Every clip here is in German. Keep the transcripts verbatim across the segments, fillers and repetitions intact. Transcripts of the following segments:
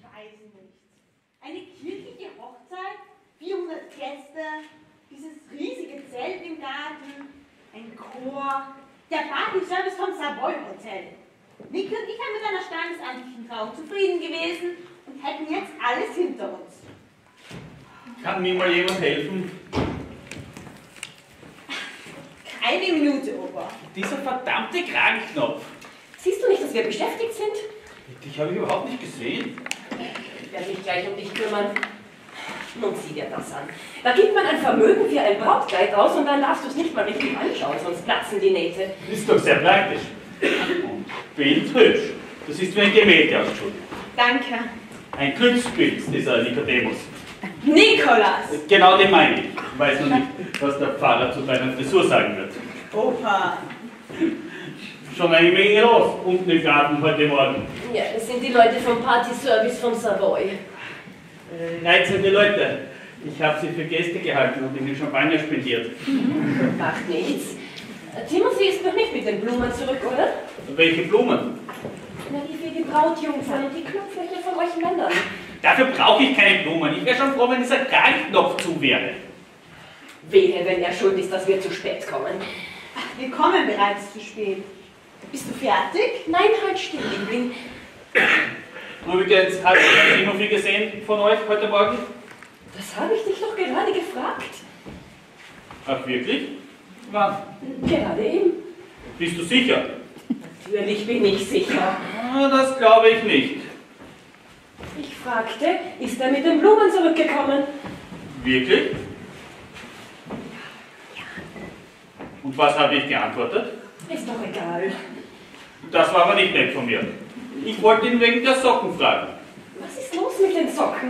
weiß nicht. Eine kirchliche Hochzeit, vierhundert Gäste, dieses riesige Zelt im Garten, ein Chor, der Partyservice vom Savoy Hotel. Niki und ich haben mit einer standesamtlichen Trauung zufrieden gewesen und hätten jetzt alles hinter uns. Kann mir mal jemand helfen? Keine Minute, Opa. Dieser verdammte Kragenknopf. Siehst du nicht, dass wir beschäftigt sind? Dich habe ich überhaupt nicht gesehen. Ich werde mich gleich um dich kümmern. Nun sieh dir das an. Da gibt man ein Vermögen für ein Brautkleid aus und dann darfst du es nicht mal richtig anschauen, sonst platzen die Nähte. Ist doch sehr praktisch. Und bildhübsch. Das ist wie ein Gemälde ausschaut. Danke. Ein Glücksbild, dieser Nikodemus. Nikolaus! Genau den meine ich. Ich weiß noch nicht, was der Pfarrer zu deiner Frisur sagen wird. Opa. Schon eine Menge los unten im Garten heute Morgen. Ja, das sind die Leute vom Partyservice vom Savoy. Reizende Leute. Ich habe sie für Gäste gehalten und ihnen Champagner spendiert. Macht nichts. Timothy ist noch nicht mit den Blumen zurück, oder? Welche Blumen? Na, die für die Brautjungfern und die Knopflöcher von euch Männern. Dafür brauche ich keine Blumen. Ich wäre schon froh, wenn dieser Kragenknopf zu wäre. Wehe, wenn er schuld ist, dass wir zu spät kommen. Wir kommen bereits zu spät. Bist du fertig? Nein, halt still, Liebling. Übrigens, hast du Timothy gesehen von euch heute Morgen? Das habe ich dich doch gerade gefragt. Ach, wirklich? Wann? Gerade eben. Bist du sicher? Natürlich bin ich sicher. Ah, das glaube ich nicht. Ich fragte, ist er mit den Blumen zurückgekommen? Wirklich? Und was habe ich geantwortet? Ist doch egal. Das war aber nicht nett von mir. Ich wollte ihn wegen der Socken fragen. Was ist los mit den Socken?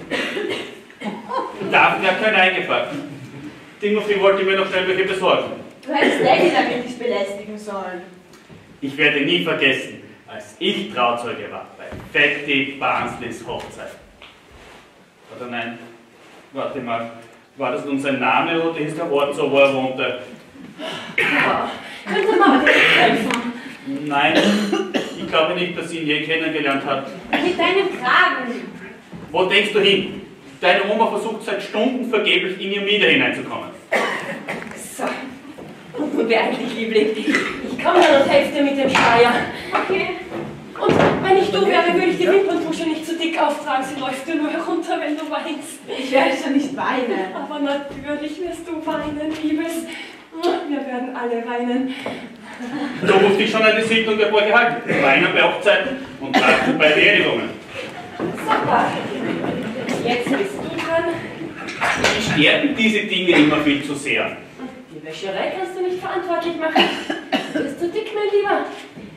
David hat keine eingepackt. Timothy wollte mir noch schnell welche besorgen. Du hättest Daddy damit nicht belästigen sollen. Ich werde nie vergessen, als ich Trauzeuge war bei Fatty Barnsleys Hochzeit. Oder nein, warte mal, war das nun sein Name oder ist der Ort so, wo er wohnte? Ja, könnte Mama dir helfen? Nein, ich glaube nicht, dass sie ihn je kennengelernt hat. Mit deinem Kragen. Wo denkst du hin? Deine Oma versucht seit Stunden vergeblich in ihr Mieder hineinzukommen. So, und nun beeil dich, Liebling. Ich komme dann und helfe dir mit dem Schleier. Okay. Und wenn ich du wäre, würde ich die Wimperntusche nicht zu dick auftragen. Sie läuft dir nur herunter, wenn du weinst. Ich werde schon nicht weinen. Aber natürlich wirst du weinen, Liebes. Wir werden alle weinen. Du musst dich schon an die Sitzung davor gehalten. Weinen bei Hochzeiten und Trachten bei Beerdigungen. Super. Jetzt bist du dran. Die stärken diese Dinge immer viel zu sehr. Die Wäscherei kannst du nicht verantwortlich machen. Bist du dick, mein Lieber?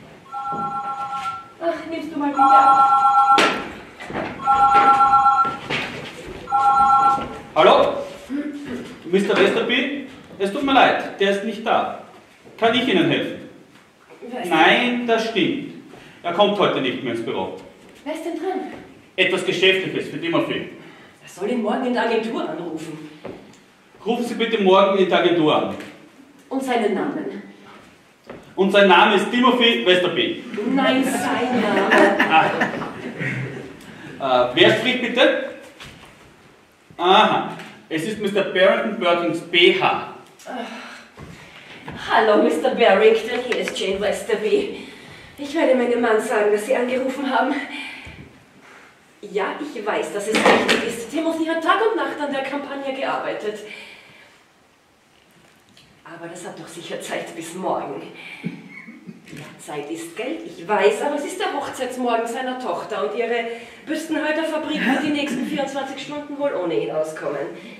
Ach, nimmst du mal bitte ab. Hallo? Mister Westerby? Es tut mir leid, der ist nicht da. Kann ich Ihnen helfen? Nein, das stimmt. Er kommt heute nicht mehr ins Büro. Wer ist denn dran? Etwas Geschäftliches für Timothy. Er soll ihn morgen in der Agentur anrufen. Rufen Sie bitte morgen in der Agentur an. Und seinen Namen? Und sein Name ist Timothy Westerby. Nein, sein Name. Ah. Äh, wer spricht bitte? Aha, es ist Mister Barrington Burtons B H. Hallo, Mister Barrington, hier ist Jane Westerby. Ich werde meinem Mann sagen, dass Sie angerufen haben. Ja, ich weiß, dass es richtig ist. Timothy hat Tag und Nacht an der Kampagne gearbeitet. Aber das hat doch sicher Zeit bis morgen. Ja, Zeit ist Geld, ich weiß, aber es ist der Hochzeitsmorgen seiner Tochter und ihre Büstenhalterfabrik wird die nächsten vierundzwanzig Stunden wohl ohne ihn auskommen.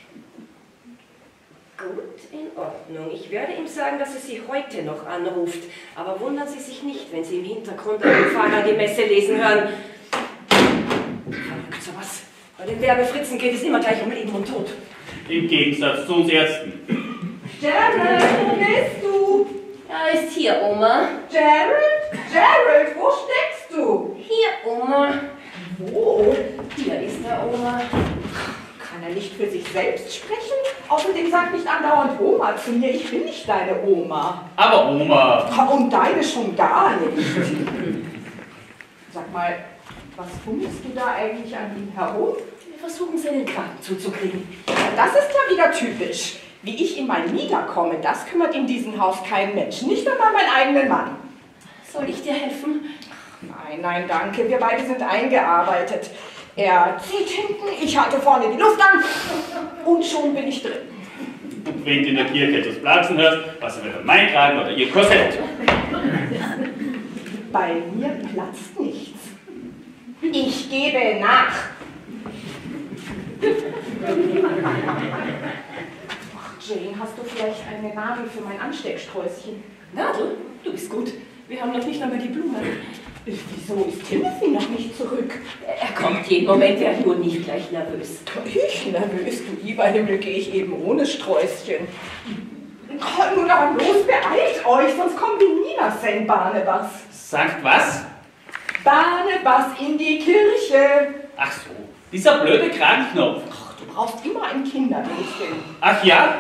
Gut, in Ordnung. Ich werde ihm sagen, dass er Sie heute noch anruft. Aber wundern Sie sich nicht, wenn Sie im Hintergrund einen Fahrer die Messe lesen hören. Verrückt sowas. Bei den Werbefritzen geht es immer gleich um Leben und Tod. Im Gegensatz zu uns Ärzten. Gerald, wo bist du? Er ist hier, Oma. Gerald? Gerald, wo steckst du? Hier, Oma. Wo? Hier ist er, Oma. Kann er nicht für sich selbst sprechen? Außerdem sagt nicht andauernd Oma zu mir, ich bin nicht deine Oma. Aber Oma. Und deine schon gar nicht. Sag mal, Was fummelst du da eigentlich an ihm herum? Wir versuchen, seinen Kragen zuzukriegen. Das ist ja wieder typisch. Wie ich ihm mal niederkomme, das kümmert in diesem Haus kein Mensch. Nicht einmal meinen eigenen Mann. Soll ich dir helfen? Nein, nein, danke. Wir beide sind eingearbeitet. Er zieht hinten, ich halte vorne die Luft an und schon bin ich drin. Und wenn du in der Kirche etwas platzen hörst, was entweder mein Kragen oder ihr Korsett. Bei mir platzt nichts. Ich gebe nach. Ach, Jane, hast du vielleicht eine Nadel für mein Anstecksträußchen? Nadel? Du bist gut. Wir haben noch nicht einmal die Blumen. Wieso ist Timothy noch nicht zurück? Er kommt jeden Moment, wäre nur nicht gleich nervös. Ich nervös, du lieber Himmel, gehe ich eben ohne Sträußchen. Oh, nun aber bloß, beeilt euch, sonst kommen die nie nach Sankt Barnabas. Sagt was? Barnabas in die Kirche. Ach so, dieser blöde Kragenknopf. Ach, du brauchst immer ein Kindermädchen. Ach ja?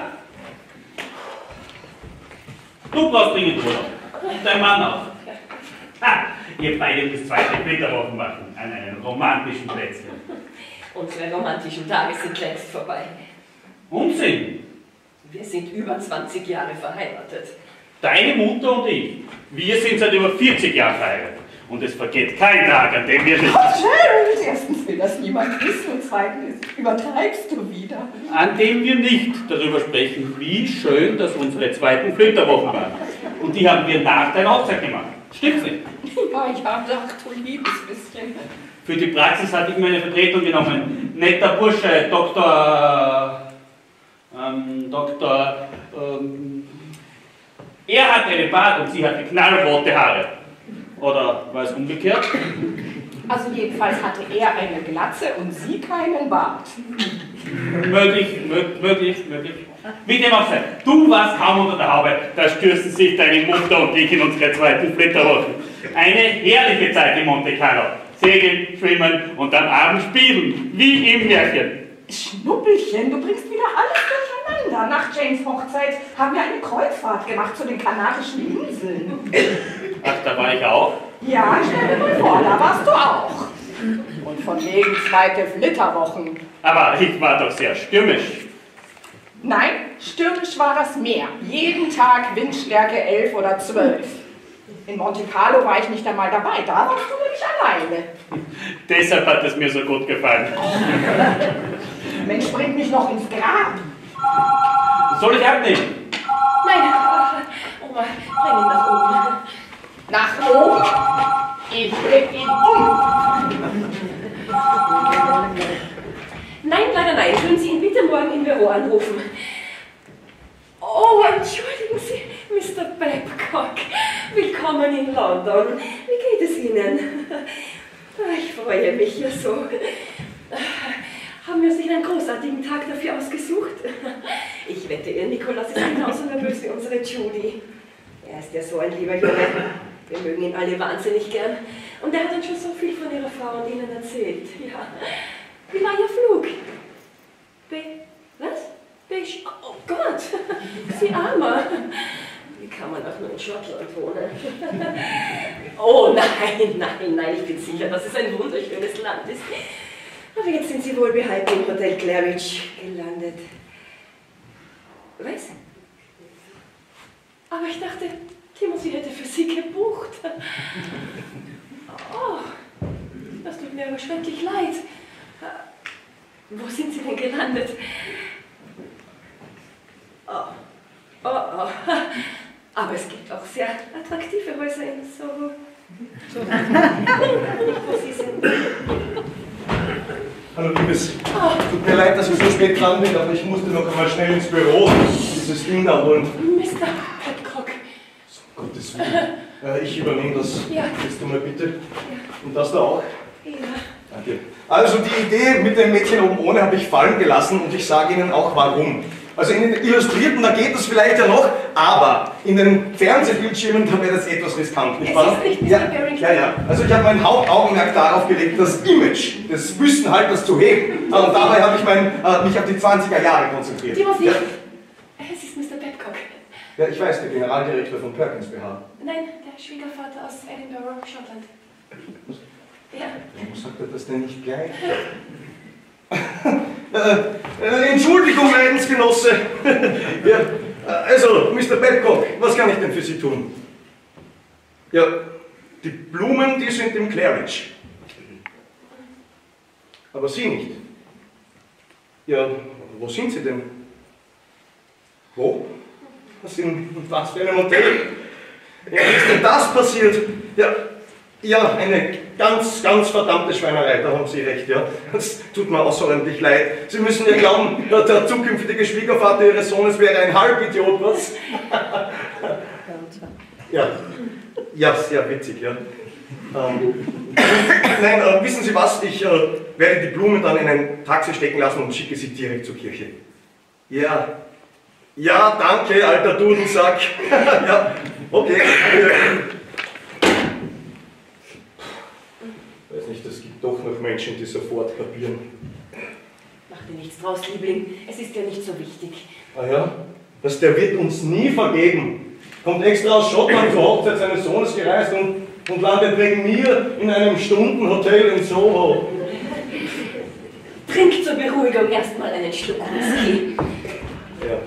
Du brauchst dringend Urlaub. Und dein Mann auch. Ha, ihr beide müsst zwei Flitterwochen machen an einem romantischen Plätzchen. Unsere romantischen Tage sind längst vorbei. Unsinn! Wir sind über zwanzig Jahre verheiratet. Deine Mutter und ich, wir sind seit über vierzig Jahren verheiratet. Und es vergeht kein Tag, an dem wir nicht... Oh, Gerald, erstens will das niemand wissen und zweitens übertreibst du wieder. An dem wir nicht darüber sprechen, wie schön, dass unsere zweiten Flitterwochen waren. Und die haben wir nach deiner Hochzeit gemacht. Stimmt's nicht? Ja, ich habe gedacht, du liebes bisschen. Für die Praxis hatte ich mir eine Vertretung genommen. Netter Bursche, Doktor... Ähm, Doktor... Ähm, er hatte einen Bart und sie hatte knallrote Haare. Oder war es umgekehrt? Also jedenfalls hatte er eine Glatze und sie keinen Bart. Möglich, mö möglich, möglich. Wie dem auch sei, du warst kaum unter der Haube, da stürzen sich deine Mutter und ich in unsere zweiten Flitterwochen. Eine herrliche Zeit in Monte Carlo. Segeln, schwimmen und dann abends spielen, wie im Märchen. Schnuppelchen, du bringst wieder alles durcheinander. Nach Janes Hochzeit haben wir eine Kreuzfahrt gemacht zu den Kanarischen Inseln. Ach, da war ich auch? Ja, stell dir mal vor, da warst du auch. Und von wegen zweite Flitterwochen. Aber ich war doch sehr stürmisch. Nein, stürmisch war das Meer. Jeden Tag Windstärke elf oder zwölf. In Monte Carlo war ich nicht einmal dabei, da warst du nämlich alleine. Deshalb hat es mir so gut gefallen. Mensch, bringt mich noch ins Grab. Soll ich abnehmen? Nein, Oma, bring ihn nach oben. Nach oben? Ich bring ihn um. Nein, leider nein. Können Sie ihn bitte morgen im Büro anrufen? Oh, entschuldigen Sie, Mister Babcock. Willkommen in London. Wie geht es Ihnen? Ich freue mich ja so. Haben wir sich einen großartigen Tag dafür ausgesucht? Ich wette, Ihr Nikolaus ist genauso nervös wie unsere Judy. Er ist ja so ein lieber Junge. Wir mögen ihn alle wahnsinnig gern. Und er hat uns schon so viel von Ihrer Frau und Ihnen erzählt. Ja. Wie war Ihr Flug? Be... was? Be... oh Gott! Sie Armer! Wie kann man auch nur in Schottland wohnen? Oh nein, nein, nein, ich bin sicher, dass es ein wunderschönes Land ist. Aber jetzt sind Sie wohlbehalten im Hotel Claridge gelandet. Was? Aber ich dachte, Timothy hätte für Sie gebucht. Oh, das tut mir aber schrecklich leid. Wo sind Sie denn gelandet? Oh, oh, oh. Aber es gibt auch sehr attraktive Häuser in Soho. Nicht, wo Sie sind. Hallo Liebes, tut mir leid, dass ich so spät dran bin, aber ich musste noch einmal schnell ins Büro dieses Ding da holen. Mister Babcock. So, um Gottes Willen. Äh, ich übernehme das. Ja. Willst du mal bitte? Ja. Und das da auch? Ja. Danke. Also die Idee mit dem Mädchen oben ohne habe ich fallen gelassen und ich sage Ihnen auch warum. Also in den Illustrierten, da geht das vielleicht ja noch, aber in den Fernsehbildschirmen, da wäre das etwas riskant, nicht wahr? Es ist nicht ja, Mister Barrington. ja, ja. Also ich habe mein Hauptaugenmerk darauf gelegt, das Image des Wüstenhalters zu heben. Und dabei habe ich mein, äh, mich auf die zwanziger Jahre konzentriert. Timothy, Ja, es ist Mister Babcock. ja, ich weiß, der Generaldirektor von Perkins B H. Nein, der Schwiegervater aus Edinburgh, Schottland. Ja. sagt er das denn nicht gleich? äh, äh, Entschuldigung, Leidensgenosse. Ja, also, Mister Babcock, was kann ich denn für Sie tun? Ja, die Blumen, die sind im Claridge. Aber Sie nicht. Ja, wo sind Sie denn? Wo? Was in was für einem Hotel? Ja, wie ist denn das passiert? Ja, ja, eine ganz, ganz verdammte Schweinerei, da haben Sie recht, ja. Es tut mir außerordentlich leid. Sie müssen ja glauben, der zukünftige Schwiegervater Ihres Sohnes wäre ein Halbidiot, was? Ja, ja, sehr witzig, ja. Ähm, nein, äh, wissen Sie was, ich äh, werde die Blumen dann in ein Taxi stecken lassen und schicke sie direkt zur Kirche. Ja, ja, danke, alter Dudelsack. Ja, okay. Ich weiß nicht, es gibt doch noch Menschen, die sofort kapieren. Mach dir nichts draus, Liebling, es ist ja nicht so wichtig. Ah ja, das, der wird uns nie vergeben. Kommt extra aus Schottland zur Hochzeit seines Sohnes gereist und und landet wegen mir in einem Stundenhotel in Soho. Trink zur Beruhigung erstmal einen Schluck Whisky. Ja.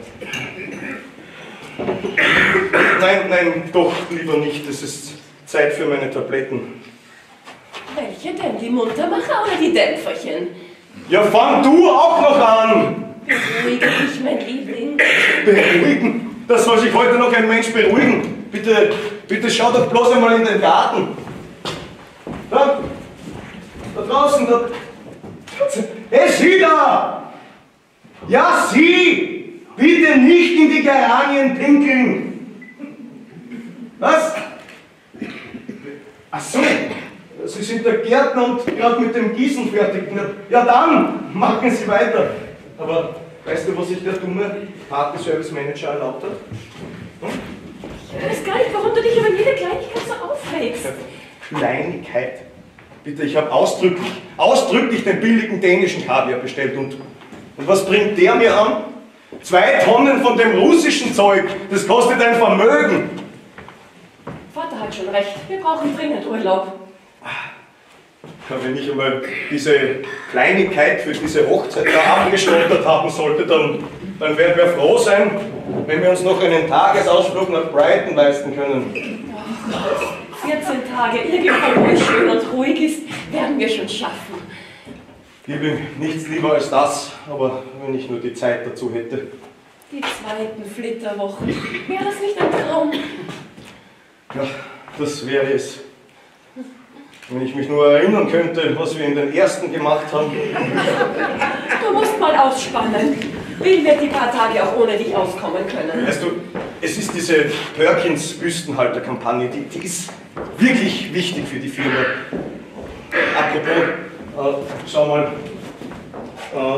Nein, nein, doch lieber nicht. Es ist Zeit für meine Tabletten. Welche denn? Die Muntermacher oder die Dämpferchen? Ja, fang du auch noch an! Beruhige dich, mein Liebling. Beruhigen? Das soll sich heute noch ein Mensch beruhigen. Bitte, bitte schau doch bloß einmal in den Garten. Da, da draußen, da. Hey, Sie da! Ja, Sie! Bitte nicht in die Geranien pinkeln! Was? Ach so, Sie sind der Gärtner und gerade mit dem Gießen fertig. Ja dann, machen Sie weiter. Aber weißt du, was sich der dumme Party-Service-Manager erlaubt hat? Hm? Ich weiß gar nicht, warum du dich über jede Kleinigkeit so aufregst. Kleinigkeit? Bitte, ich habe ausdrücklich, ausdrücklich den billigen dänischen Kaviar bestellt und, und was bringt der mir an? Zwei Tonnen von dem russischen Zeug, das kostet ein Vermögen. Vater hat schon recht, wir brauchen dringend Urlaub. Ja, wenn ich einmal diese Kleinigkeit für diese Hochzeit da abgestottert haben sollte, dann, dann werden wir froh sein, wenn wir uns noch einen Tagesausflug nach Brighton leisten können. Oh, vierzehn Tage, irgendwo, wo es schön und ruhig ist, werden wir schon schaffen. Liebe, nichts lieber als das, aber wenn ich nur die Zeit dazu hätte. Die zweiten Flitterwochen, wäre das nicht ein Traum? Ja, das wäre es. Wenn ich mich nur erinnern könnte, was wir in den ersten gemacht haben. Du musst mal ausspannen. Wie wir die paar Tage auch ohne dich auskommen können. Weißt du, es ist diese Perkins-Büstenhalter-Kampagne, die, die ist wirklich wichtig für die Firma. Apropos, äh, schau mal, äh,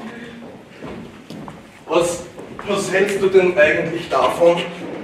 was, was hältst du denn eigentlich davon?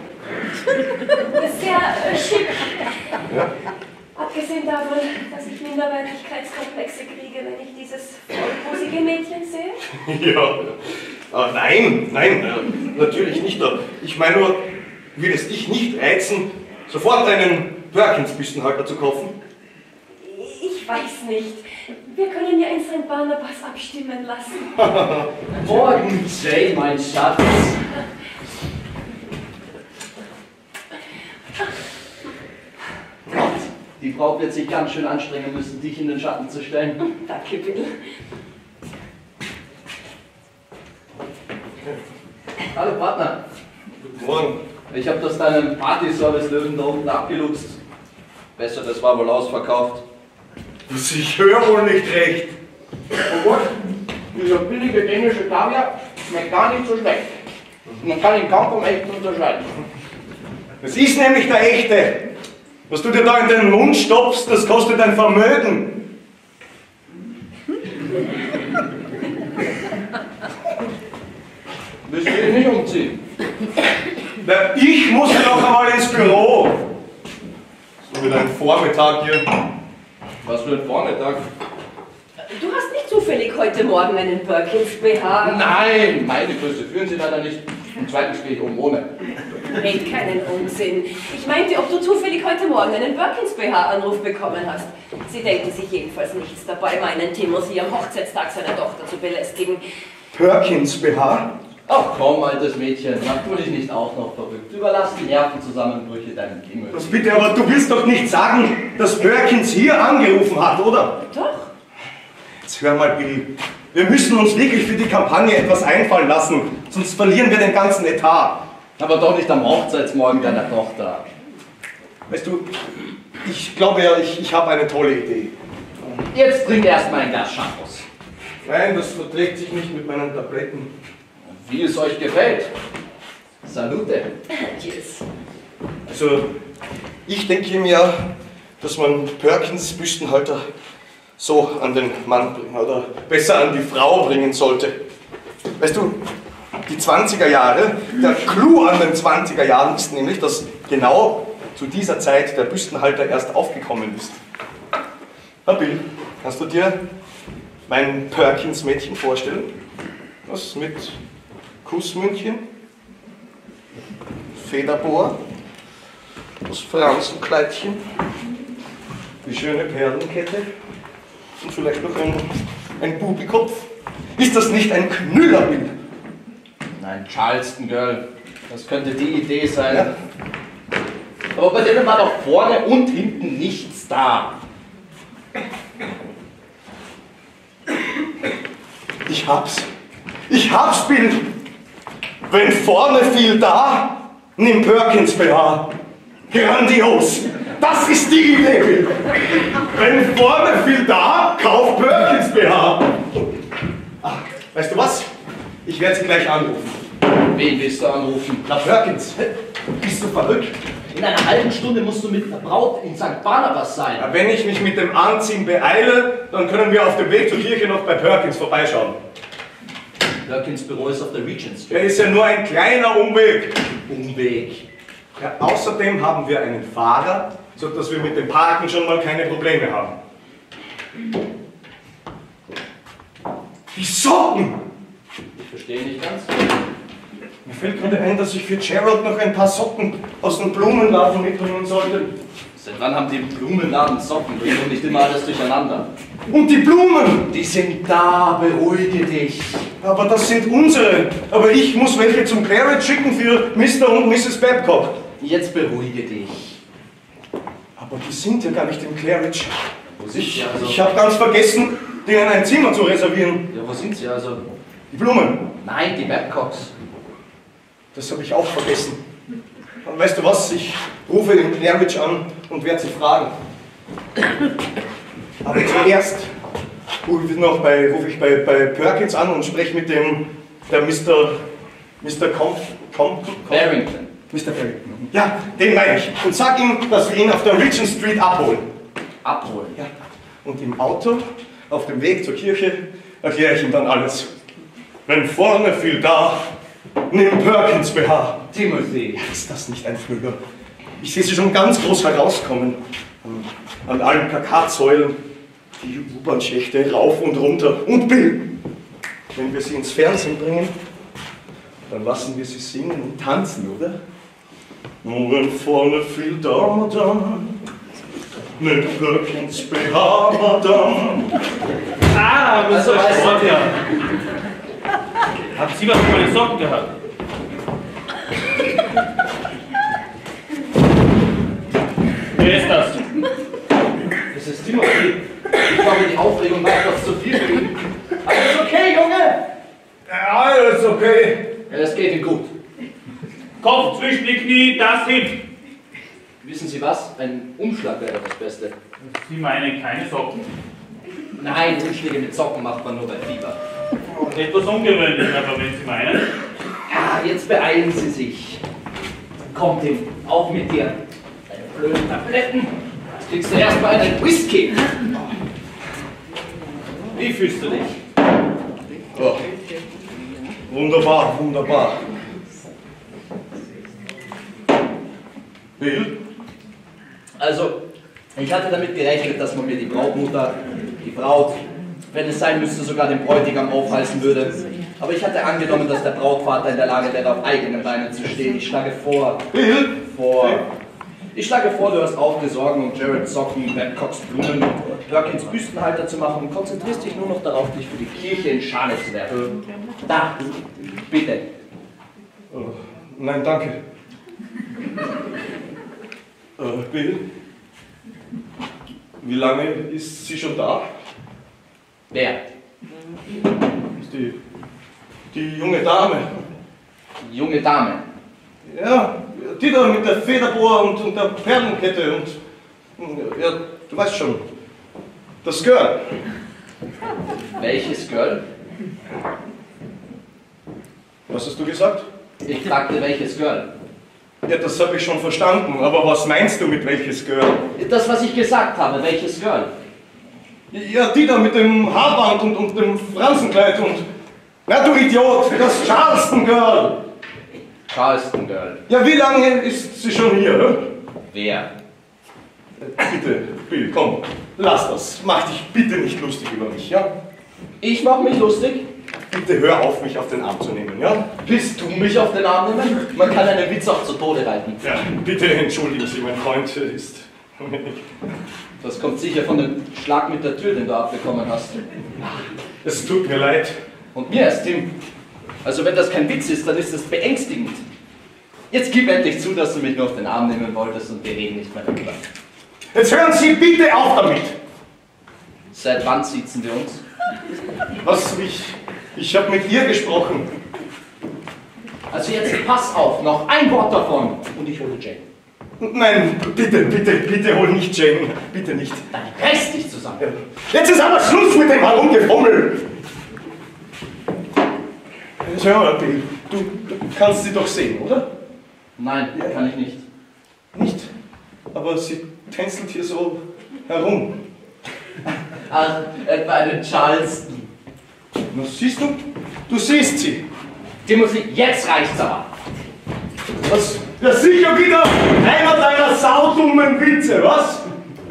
Sehr äh, schick. Ja? Abgesehen davon, dass ich Minderwertigkeitskomplexe kriege, wenn ich dieses vollbusige Mädchen sehe? Ja, äh, nein, nein, äh, natürlich nicht. Ich meine nur, will es dich nicht reizen, sofort einen Perkins-Büstenhalter zu kaufen? Ich weiß nicht. Wir können ja in Sankt Barnabas abstimmen lassen. Morgen, Jane, mein Schatz. Gott, die Frau wird sich ganz schön anstrengen müssen, dich in den Schatten zu stellen. Danke, Bill. Hallo Partner. Guten Morgen. Ich habe das deinem Party-Service-Löwen da unten abgeluchst. Besser, das war wohl ausverkauft. Ich höre wohl nicht recht. Oh Gott, dieser billige dänische Kaviar schmeckt gar nicht so schlecht. Man kann ihn kaum vom echten unterscheiden. Das ist nämlich der echte. Was du dir da in den Mund stopfst, das kostet ein Vermögen. Willst du dich nicht umziehen? Na, ich muss noch einmal ins Büro. So wieder ein Vormittag hier. Was für ein Vormittag? Du hast nicht zufällig heute Morgen einen Perkins B H? Nein, meine Größe führen Sie leider nicht. Und zweitens gehe ich oben ohne. Red keinen Unsinn. Ich meinte, ob du zufällig heute Morgen einen Perkins-B H-Anruf bekommen hast. Sie denken sich jedenfalls nichts dabei, meinen Timothy am Hochzeitstag seiner Tochter zu belästigen. Perkins-B H? Ach komm, altes Mädchen, mach du dich nicht auch noch verrückt. Überlass die Nervenzusammenbrüche deinem Himmel. Was bitte, aber du willst doch nicht sagen, dass Perkins hier angerufen hat, oder? Doch. Jetzt hör mal, Bill. Wir müssen uns wirklich für die Kampagne etwas einfallen lassen, sonst verlieren wir den ganzen Etat. Aber doch nicht am Hochzeitsmorgen deiner Tochter. Weißt du, ich glaube ja, ich, ich habe eine tolle Idee. Jetzt trink erstmal ein Glas Shampoos. Nein, das verträgt sich nicht mit meinen Tabletten. Wie es euch gefällt. Salute. Yes. Also, ich denke mir, dass man Perkins Büstenhalter so an den Mann bringen oder besser an die Frau bringen sollte. Weißt du, die zwanziger Jahre, der Clou an den zwanziger Jahren ist nämlich, dass genau zu dieser Zeit der Büstenhalter erst aufgekommen ist. Na Bill, kannst du dir mein Perkins-Mädchen vorstellen? Was mit Kussmündchen, Federbohr, das Fransenkleidchen, die schöne Perlenkette und vielleicht noch ein, ein Bubikopf. Ist das nicht ein Knüllerbild? Nein, Charleston Girl. Das könnte die Idee sein. Ja. Aber bei denen war doch vorne und hinten nichts da. Ich hab's. Ich hab's, Bill. Wenn vorne viel da, nimm Perkins-B H. Grandios. Das ist die Idee, Bill. Wenn vorne viel da, kauf Perkins-B H. Ach, weißt du was? Ich werde sie gleich anrufen. Wen willst du anrufen? Na, Perkins. Bist du verrückt? In einer halben Stunde musst du mit der Braut in Sankt Barnabas sein. Ja, wenn ich mich mit dem Anziehen beeile, dann können wir auf dem Weg zur Kirche noch bei Perkins vorbeischauen. Perkins Büro ist auf der Regent Street. Der ist ja nur ein kleiner Umweg. Umweg. Ja, außerdem haben wir einen Fahrer, sodass wir mit dem Parken schon mal keine Probleme haben. Die Socken! Ich verstehe nicht ganz. Mir fällt gerade ein, dass ich für Gerald noch ein paar Socken aus dem Blumenladen mitbringen sollte. Seit wann haben die im Blumenladen Socken? Bringen doch nicht immer alles durcheinander. Und die Blumen! Die sind da, beruhige dich. Aber das sind unsere. Aber ich muss welche zum Claret schicken für Mister und Misses Babcock. Jetzt beruhige dich. Aber die sind ja gar nicht im Claridge. Wo sind sie also? Ich habe ganz vergessen, denen ein Zimmer zu reservieren. Ja, wo sind sie also? Die Blumen. Nein, die Babcocks. Das habe ich auch vergessen. Und weißt du was? Ich rufe den Claridge an und werde sie fragen. Aber zuerst rufe ich, noch bei, rufe ich bei, bei Perkins an und spreche mit dem der Mister Mister Comp, Comp, Comp Barrington. Mister Barrington. Ja, den meine ich. Und sag ihm, dass wir ihn auf der Regent Street abholen. Abholen? Ja. Und im Auto, auf dem Weg zur Kirche, erkläre ich ihm dann alles. Wenn vorne viel da, nimm Perkins-B H. Timothy. Ja, ist das nicht ein Flügel? Ich sehe sie schon ganz groß herauskommen. An, an allen Plakatsäulen, die U-Bahn-Schächte rauf und runter. Und Bill, wenn wir sie ins Fernsehen bringen, dann lassen wir sie singen und tanzen, oder? Nur wenn vorne viel da, Madame, nimm Perkins-B H, Madame. Ah, Also, Mister weißt du- Sportler. Haben Sie was für meine Socken gehabt? Wer ist das? Das ist Timothy. Ich glaube, die Aufregung war etwas zu viel für ihn. Alles okay, Junge? Ja, alles okay. Ja, das geht ihm gut. Kopf zwischen die Knie, das hin. Wissen Sie was? Ein Umschlag wäre das Beste. Sie meinen keine Socken? Nein, Umschläge mit Socken macht man nur bei Fieber. Etwas ungewöhnlich, aber wenn Sie meinen. Ja, jetzt beeilen Sie sich. Kommt ihm, auch mit dir. Deine blöden Tabletten. Jetzt kriegst du erstmal einen Whisky. Wie fühlst du dich? Oh. Wunderbar, wunderbar. Bill? Also, ich hatte damit gerechnet, dass man mir die Brautmutter, die Braut, wenn es sein müsste, sogar den Bräutigam aufhalsen würde. Aber ich hatte angenommen, dass der Brautvater in der Lage wäre, auf eigenen Beinen zu stehen. Ich schlage vor... Bill? Vor... Ich schlage vor, du hörst auf, dir Sorgen um Jared Socken, Babcocks Blumen und Perkins Büstenhalter zu machen und konzentrierst dich nur noch darauf, dich für die Kirche in Schale zu werfen. Da, bitte. Oh, nein, danke. äh, Bill? Wie lange ist sie schon da? Wer? Ist die, die junge Dame. Die junge Dame? Ja, die da mit der Federbohr und, und der Perlenkette und, ja, du weißt schon, das Girl. Welches Girl? Was hast du gesagt? Ich fragte, welches Girl? Ja, das habe ich schon verstanden, aber was meinst du mit welches Girl? Das, was ich gesagt habe, welches Girl? Ja, die da mit dem Haarband und, und dem Fransenkleid und... Na du Idiot, das Charleston Girl! Charleston Girl. Ja, wie lange ist sie schon hier? Hm? Wer? Bitte, Bill, komm, lass das. Mach dich bitte nicht lustig über mich, ja? Ich mach mich lustig? Bitte hör auf, mich auf den Arm zu nehmen, ja? Willst du mich auf den Arm nehmen? Man kann einen Witz auch zu Tode reiten. Ja, bitte entschuldigen Sie, mein Freund ist... Das kommt sicher von dem Schlag mit der Tür, den du abbekommen hast. Es tut mir leid. Und mir erst, Tim. Also wenn das kein Witz ist, dann ist das beängstigend. Jetzt gib endlich zu, dass du mich nur auf den Arm nehmen wolltest und wir reden nicht mehr darüber. Jetzt hören Sie bitte auf damit! Seit wann sitzen wir uns? Was, ich... Ich habe mit ihr gesprochen. Also jetzt pass auf, noch ein Wort davon und ich hole Jane. Nein, bitte, bitte, bitte hol nicht Jane. Bitte nicht. Dann reiß dich zusammen. Jetzt ist aber Schluss mit dem Herumgefummel. Schau mal, Bill, du, du kannst sie doch sehen, oder? Nein, kann ich nicht. Nicht? Aber sie tänzelt hier so herum. Ach, etwa eine Charleston. Na, siehst du? Du siehst sie. Timothy, jetzt reicht's aber. Was? Ja, sicher wieder einer deiner saudummen Witze, was?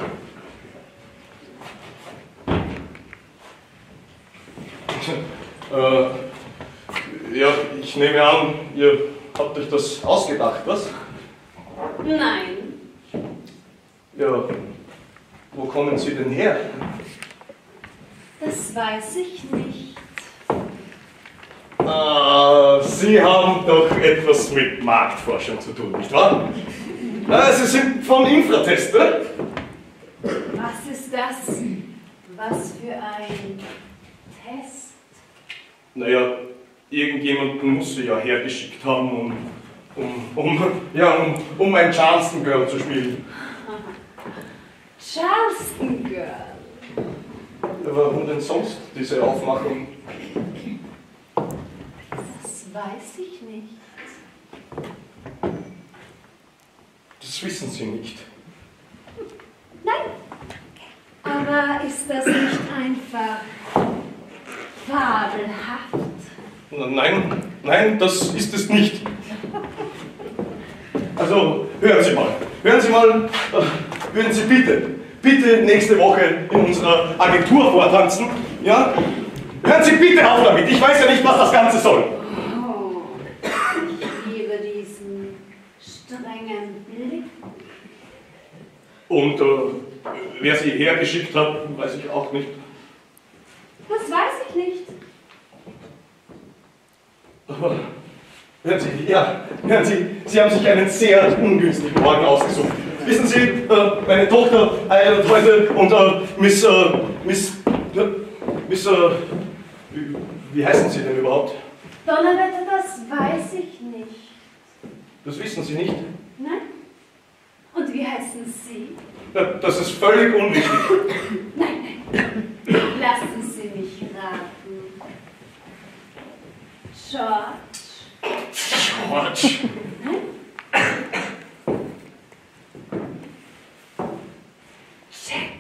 äh, ja, ich nehme an, ihr habt euch das ausgedacht, was? Nein. Ja, wo kommen sie denn her? Das weiß ich nicht. Ah, Sie haben doch etwas mit Marktforschung zu tun, nicht wahr? Ah, Sie sind vom Infratest, ne? Was ist das? Was für ein Test? Naja, irgendjemanden muss sie ja hergeschickt haben, um, um, um, ja, um, um ein Charleston Girl zu spielen. Charleston Girl. Warum denn sonst diese Aufmachung? Das weiß ich nicht. Das wissen Sie nicht. Nein. Aber ist das nicht einfach fabelhaft? Nein, nein, das ist es nicht. Also, hören Sie mal, hören Sie mal, äh, würden Sie bitte, bitte nächste Woche in unserer Agentur vortanzen, ja? Hören Sie bitte auf damit, ich weiß ja nicht, was das Ganze soll. Oh, ich liebe diesen strengen Blick. Und äh, wer Sie hergeschickt hat, weiß ich auch nicht. Das weiß ich nicht. Aber hören Sie, ja, hören Sie, Sie haben sich einen sehr ungünstigen Morgen ausgesucht. Wissen Sie, äh, meine Tochter heiratet heute und äh, Miss, äh, Miss, äh, Miss, äh, wie, wie heißen Sie denn überhaupt? Donnerwetter, das weiß ich nicht. Das wissen Sie nicht? Nein? Und wie heißen Sie? Ja, das ist völlig unwichtig. Nein, nein. Lassen Sie mich raten. George? George? Jack?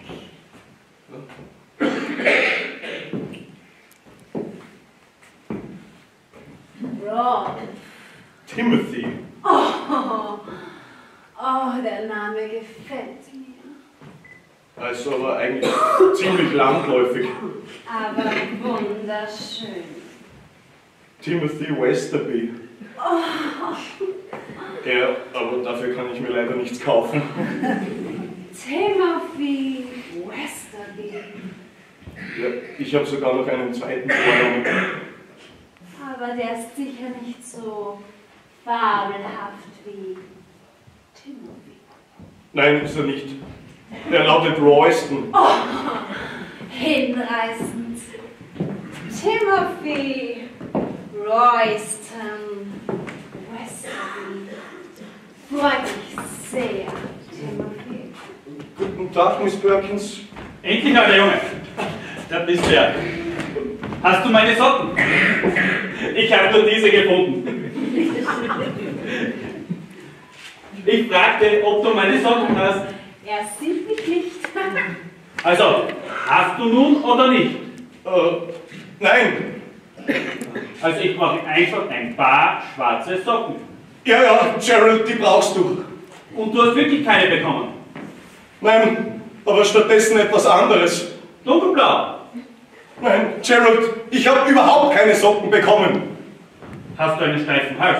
Ron? Timothy? Oh, oh, der Name gefällt mir. Also aber eigentlich ziemlich landläufig. Aber wunderschön. Timothy Westerby. Oh. Ja, aber dafür kann ich mir leider nichts kaufen. Timothy Westerby. Ja, ich habe sogar noch einen zweiten Vornamen. Aber der ist sicher nicht so fabelhaft wie Timothy. Nein, ist er nicht. Er lautet Royston. Oh, hinreißend. Timothy Royston Westerby. Freut mich sehr, Timothy. Guten Tag, Miss Perkins. Endlich, alter Junge. Da bist du ja. Hast du meine Socken? Ich habe nur diese gefunden. Ich fragte, ob du meine Socken hast. Er sieht mich nicht. Also, hast du nun oder nicht? Äh, nein. Also ich brauche einfach ein paar schwarze Socken. Ja, ja, Gerald, die brauchst du. Und du hast wirklich keine bekommen? Nein, aber stattdessen etwas anderes. Dunkelblau. Nein, Gerald, ich habe überhaupt keine Socken bekommen. Hast du einen steifen Hals?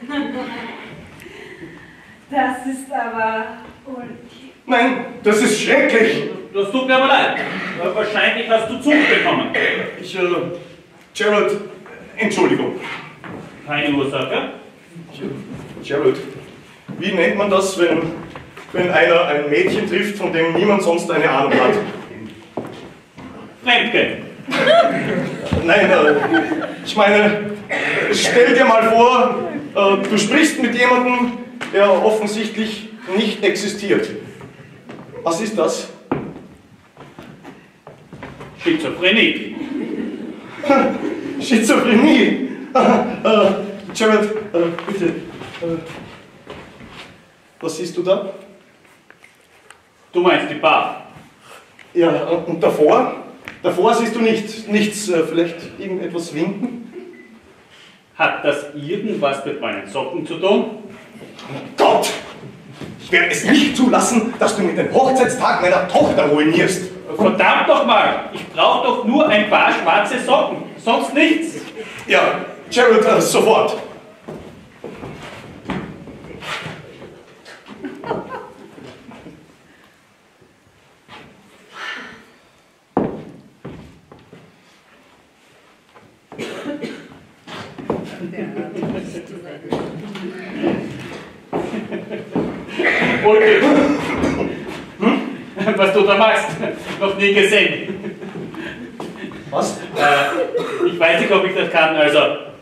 Das ist aber ulkig. Nein, das ist schrecklich. Das tut mir aber leid. Wahrscheinlich hast du Zug bekommen. Ich, äh, Gerald, Entschuldigung. Keine Ursache? Gerald, wie nennt man das, wenn, wenn einer ein Mädchen trifft, von dem niemand sonst eine Ahnung hat? Fremdgehen. Nein, äh, ich meine, stell dir mal vor, äh, du sprichst mit jemandem, der offensichtlich nicht existiert. Was ist das? Schizophrenie. Schizophrenie. äh, Gerald, äh, bitte. Äh, was siehst du da? Du meinst die Bar? Ja, und davor? Davor siehst du nicht, nichts, äh, vielleicht irgendetwas winken? Hat das irgendwas mit meinen Socken zu tun? Gott! Ich werde es nicht zulassen, dass du mir den Hochzeitstag meiner Tochter ruinierst. Verdammt nochmal! Ich brauche doch nur ein paar schwarze Socken, sonst nichts. Ja, Gerald, äh, sofort. Okay. Hm? Was du da machst, noch nie gesehen. Was? Äh, ich weiß nicht, ob ich das kann, also.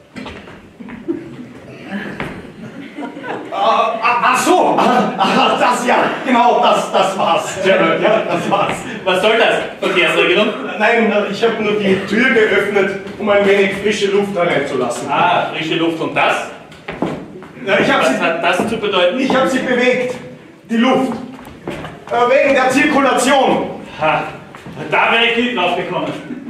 Ah, ah, ach so, ah, ah, das ja, genau, das, das war's. Gerald, ja, das war's. Was soll das? Verkehrsregelung? Nein, ich habe nur die Tür geöffnet, um ein wenig frische Luft hereinzulassen. Ah, frische Luft und das? Ja, ich habe Was sie, hat das zu bedeuten? ich hab sie bewegt, die Luft. Äh, wegen der Zirkulation. Ha, da wäre ich nie drauf gekommen.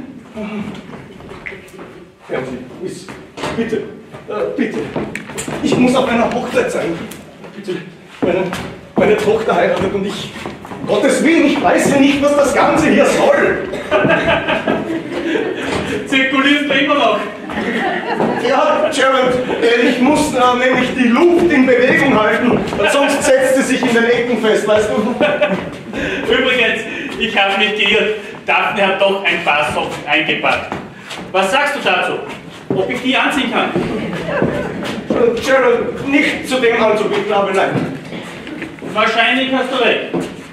Hören Sie, Miss, bitte, äh, bitte. Ich muss auf einer Hochzeit sein. Bitte, meine, meine Tochter heiratet und ich, um Gottes Willen, ich weiß ja nicht, was das Ganze hier soll. Zirkulierst du immer noch? Ja, Gerald, äh, ich muss äh, nämlich die Luft in Bewegung halten, sonst setzt sie sich in den Ecken fest, weißt du? Übrigens, ich habe mich geirrt. Daphne hat doch ein paar Socken eingepackt. Was sagst du dazu? Ob ich die anziehen kann? Äh, Gerald, nicht zu dem Anzug, ich glaube, nein. Wahrscheinlich hast du recht.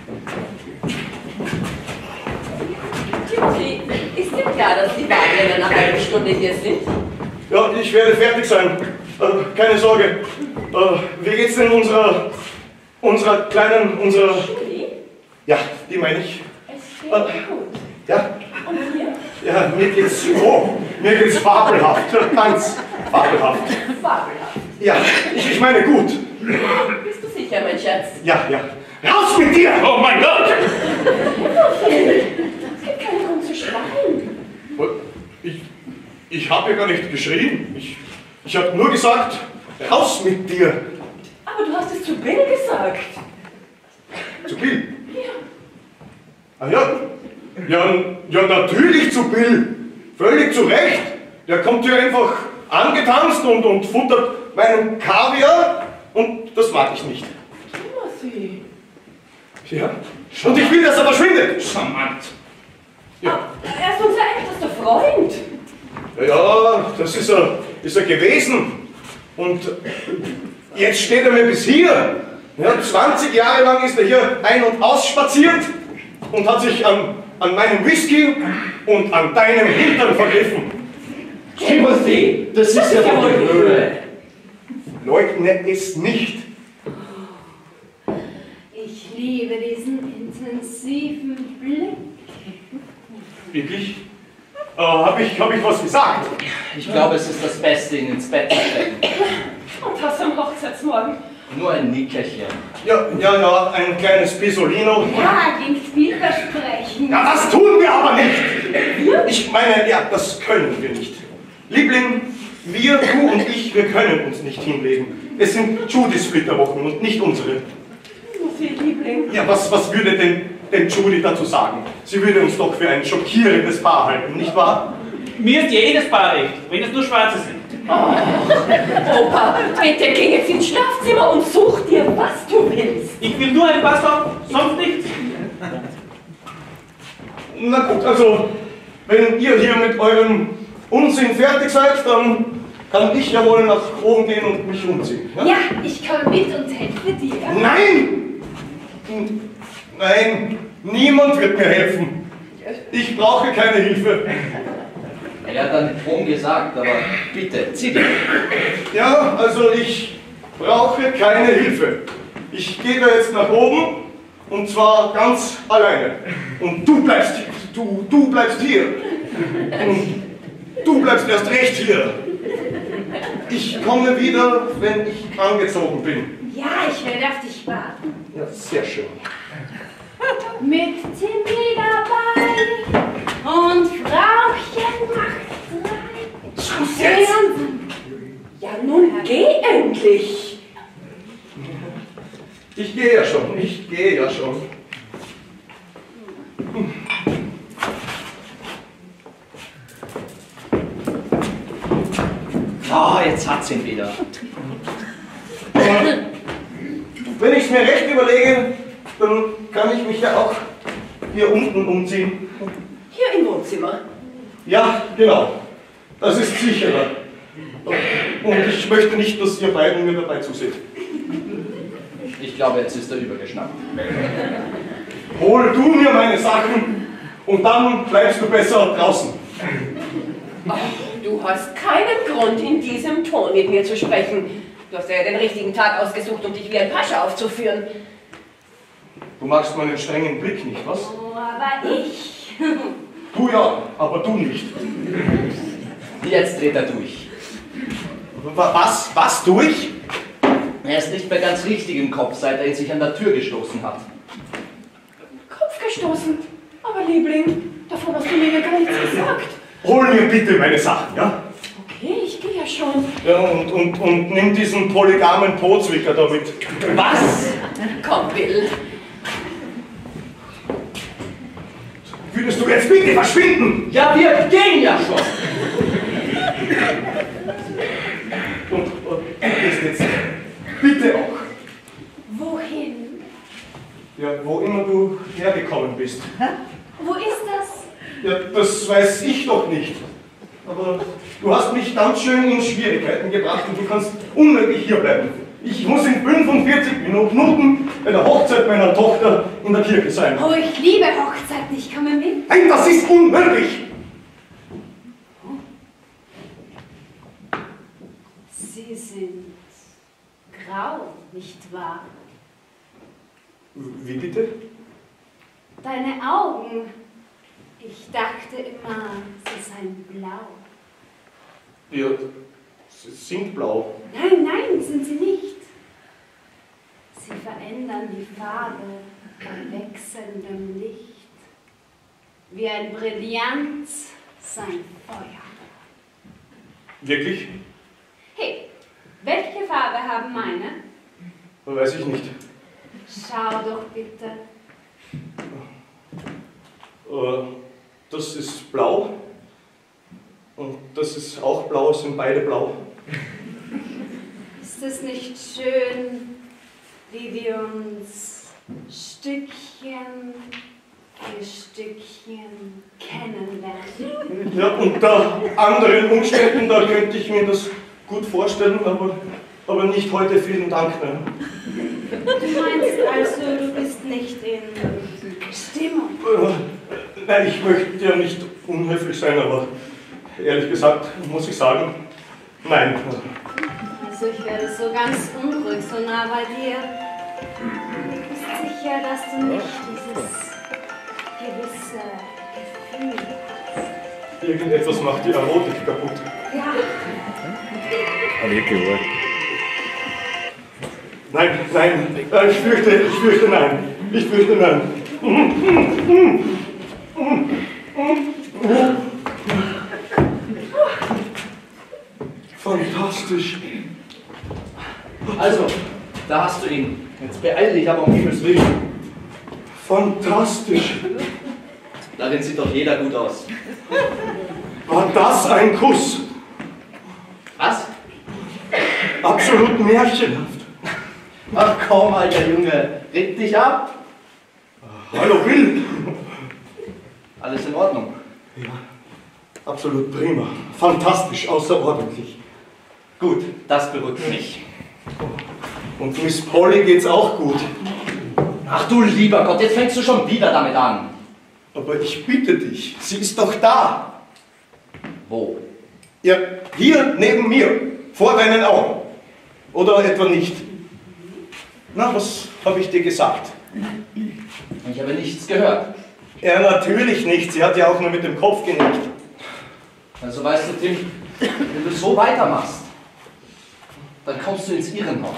Timothy, ist dir klar, dass die Wagen in einer halben Stunde hier sind? Ja, ich werde fertig sein. Äh, keine Sorge. Äh, wie geht's denn unserer, unserer kleinen, unserer... Julie? Ja, die meine ich. Es geht mir gut. Ja? Und hier? Ja, mir geht's so. Mir geht's fabelhaft. Ganz fabelhaft. Fabelhaft. Ja, ich, ich meine gut. Bist du sicher, mein Schatz? Ja, ja. Raus mit dir! Oh mein Gott! Es gibt keinen Grund zu schreien. Ich, ich habe ja gar nicht geschrien. Ich, ich habe nur gesagt, raus mit dir. Aber du hast es zu Bill gesagt. Zu Bill? Ja. Ah ja. Ja, ja, natürlich zu Bill. Völlig zu Recht. Der kommt hier einfach angetanzt und, und futtert meinen Kaviar und das mag ich nicht. Timothy. Ja? Und ich will, dass er verschwindet. Charmant. Ja. Er ist unser ältester Freund. Ja, das ist er, ist er gewesen. Und jetzt steht er mir bis hier. Ja, zwanzig Jahre lang ist er hier ein- und ausspaziert und hat sich an, an meinem Whisky und an deinem Hintern vergriffen. Timothy, das ist ja wohl die Höhe. Leugne es nicht. Ich liebe diesen intensiven Blick. Wirklich? Äh, Habe ich, hab ich was gesagt? Ich glaube, es ist das Beste, ihn ins Bett zu stecken. Und was am Hochzeitsmorgen? Nur ein Nickerchen. Ja, ja, ja, ein kleines Pisolino. Ja, klingt vielversprechend. Ja, das tun wir aber nicht. Ich meine, ja, das können wir nicht. Liebling, wir, du und ich, wir können uns nicht hinlegen. Es sind Judys Flitterwochen und nicht unsere. Timothy, Liebling. Ja, was, was würde denn, denn Judy dazu sagen? Sie würde uns doch für ein schockierendes Paar halten, nicht wahr? Mir ist jedes Paar recht, wenn es nur Schwarze sind. Opa, bitte geh jetzt ins Schlafzimmer und such dir, was du willst. Ich will nur ein Paar Socken, sonst nichts. Na gut, also, wenn ihr hier mit eurem Unsinn fertig seid, dann kann ich ja wohl nach oben gehen und mich umziehen. Ja? Ja, ich komme mit und helfe dir. Nein! Nein, niemand wird mir helfen. Ich brauche keine Hilfe. Er hat dann Ton gesagt, aber bitte, zieh dich. Ja, also ich brauche keine Hilfe. Ich gehe da jetzt nach oben und zwar ganz alleine. Und du bleibst, du, du bleibst hier. Und du bleibst erst recht hier. Ich komme wieder, wenn ich angezogen bin. Ja, ich werde auf dich warten. Ja, sehr schön. Mit Timmy dabei und Frauchen macht drei. Schluss jetzt! Ja, nun geh endlich. Ich gehe ja schon, ich gehe ja schon. Oh, jetzt hat's ihn wieder. Wenn ich es mir recht überlege, dann kann ich mich ja auch hier unten umziehen. Hier im Wohnzimmer. Ja, genau. Das ist sicherer. Und ich möchte nicht, dass ihr beiden mir dabei zuseht. Ich glaube, jetzt ist er übergeschnappt. Hol du mir meine Sachen und dann bleibst du besser draußen. Ach, du hast keinen Grund, in diesem Ton mit mir zu sprechen. Du hast ja den richtigen Tag ausgesucht, um dich wie ein Pascha aufzuführen. Du magst meinen strengen Blick nicht, was? Oh, aber ich. Du ja, aber du nicht. Jetzt dreht er durch. Was? Was durch? Er ist nicht mehr ganz richtig im Kopf, seit er ihn sich an der Tür gestoßen hat. Kopf gestoßen. Aber Liebling, davon hast du mir ja gar nichts gesagt. Hol mir bitte meine Sachen, ja? Okay, ich gehe ja schon. Ja, und, und, und nimm diesen polygamen Po-Zwicker da mit. Was? Komm, Bill. Würdest du jetzt bitte verschwinden? Ja, wir gehen ja schon. Und, und du gehst jetzt bitte auch. Wohin? Ja, wo immer du hergekommen bist. Wo ist das? Ja, das weiß ich doch nicht. Aber du hast mich ganz schön in Schwierigkeiten gebracht und du kannst unmöglich hierbleiben. Ich muss in fünfundvierzig Minuten bei der Hochzeit meiner Tochter in der Kirche sein. Oh, ich liebe Hochzeiten. Ich komme mit. Nein, das ist unmöglich! Sie sind grau, nicht wahr? Wie bitte? Deine Augen. Ich dachte immer, sie seien blau. Ja, sie sind blau. Nein, nein, sind sie nicht. Sie verändern die Farbe bei wechselndem Licht. Wie ein Brillant sein Feuer. Wirklich? Hey, welche Farbe haben meine? Weiß ich nicht. Schau doch bitte. Äh, das ist blau. Und das ist auch blau, sind beide blau. Ist es nicht schön, wie wir uns Stückchen für Stückchen kennenlernen? Ja, unter anderen Umständen, da könnte ich mir das gut vorstellen, aber, aber nicht heute, vielen Dank. Ne? Du meinst also, du bist nicht in Stimmung? Äh, nein, ich möchte ja nicht unhöflich sein, aber ehrlich gesagt muss ich sagen, nein. Also ich werde so ganz unruhig, so nah bei dir. Du bist sicher, dass du nicht dieses gewisse Gefühl hast. Irgendetwas macht die Erotik kaputt. Ja. Nein, nein, äh, ich fürchte, ich fürchte nein. Ich fürchte nein. Fantastisch. Also, da hast du ihn. Jetzt beeil dich aber um Himmels Willen. Fantastisch. Darin sieht doch jeder gut aus. War das ein Kuss? Was? Absolut märchenhaft. Ach komm, alter Junge, reg dich ab. Hallo Bill. Alles in Ordnung. Ja, absolut prima. Fantastisch, außerordentlich. Gut, das beruhigt mich. Und Miss Polly geht's auch gut. Ach du lieber Gott, jetzt fängst du schon wieder damit an. Aber ich bitte dich, sie ist doch da. Wo? Ja, hier neben mir, vor deinen Augen. Oder etwa nicht? Na, was habe ich dir gesagt? Ich habe nichts gehört. Ja, natürlich nicht. Sie hat ja auch nur mit dem Kopf genickt. Also weißt du, Tim, wenn du so weitermachst, dann kommst du ins Irrenhaus.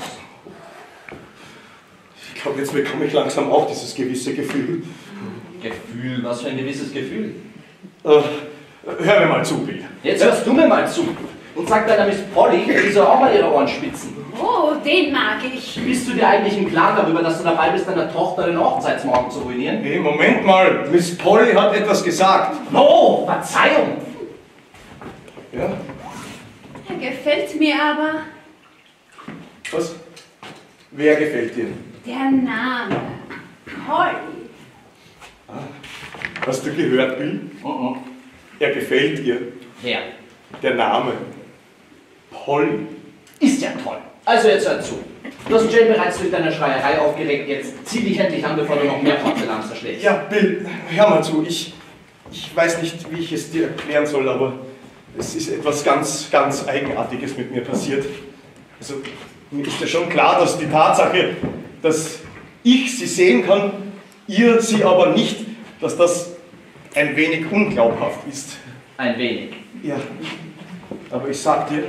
Ich glaube, jetzt bekomme ich langsam auch dieses gewisse Gefühl. Gefühl? Was für ein gewisses Gefühl? Äh, hör mir mal zu, Bill. Jetzt hörst du mir mal zu und sag deiner Miss Polly, die soll auch mal ihre Ohren spitzen. Oh, den mag ich. Bist du dir eigentlich im Klaren darüber, dass du dabei bist, deiner Tochter den Hochzeitsmorgen zu ruinieren? Hey, Moment mal. Miss Polly hat etwas gesagt. Oh, Verzeihung! Ja? Er gefällt mir aber. Was? Wer gefällt dir? Der Name. Polly. Hast du gehört, Bill? Uh-uh. Er gefällt ihr. Wer? Der Name. Polly. Ist ja toll. Also jetzt hör zu. Du hast Jane bereits durch deine Schreierei aufgeregt. Jetzt zieh dich endlich an, bevor du noch mehr Porzellan zerschlägst. Ja, Bill, hör mal zu. Ich, ich weiß nicht, wie ich es dir erklären soll, aber es ist etwas ganz, ganz Eigenartiges mit mir passiert. Also, mir ist ja schon klar, dass die Tatsache, dass ich sie sehen kann, ihr sie aber nicht, dass das ein wenig unglaubhaft ist. Ein wenig. Ja, aber ich sag dir,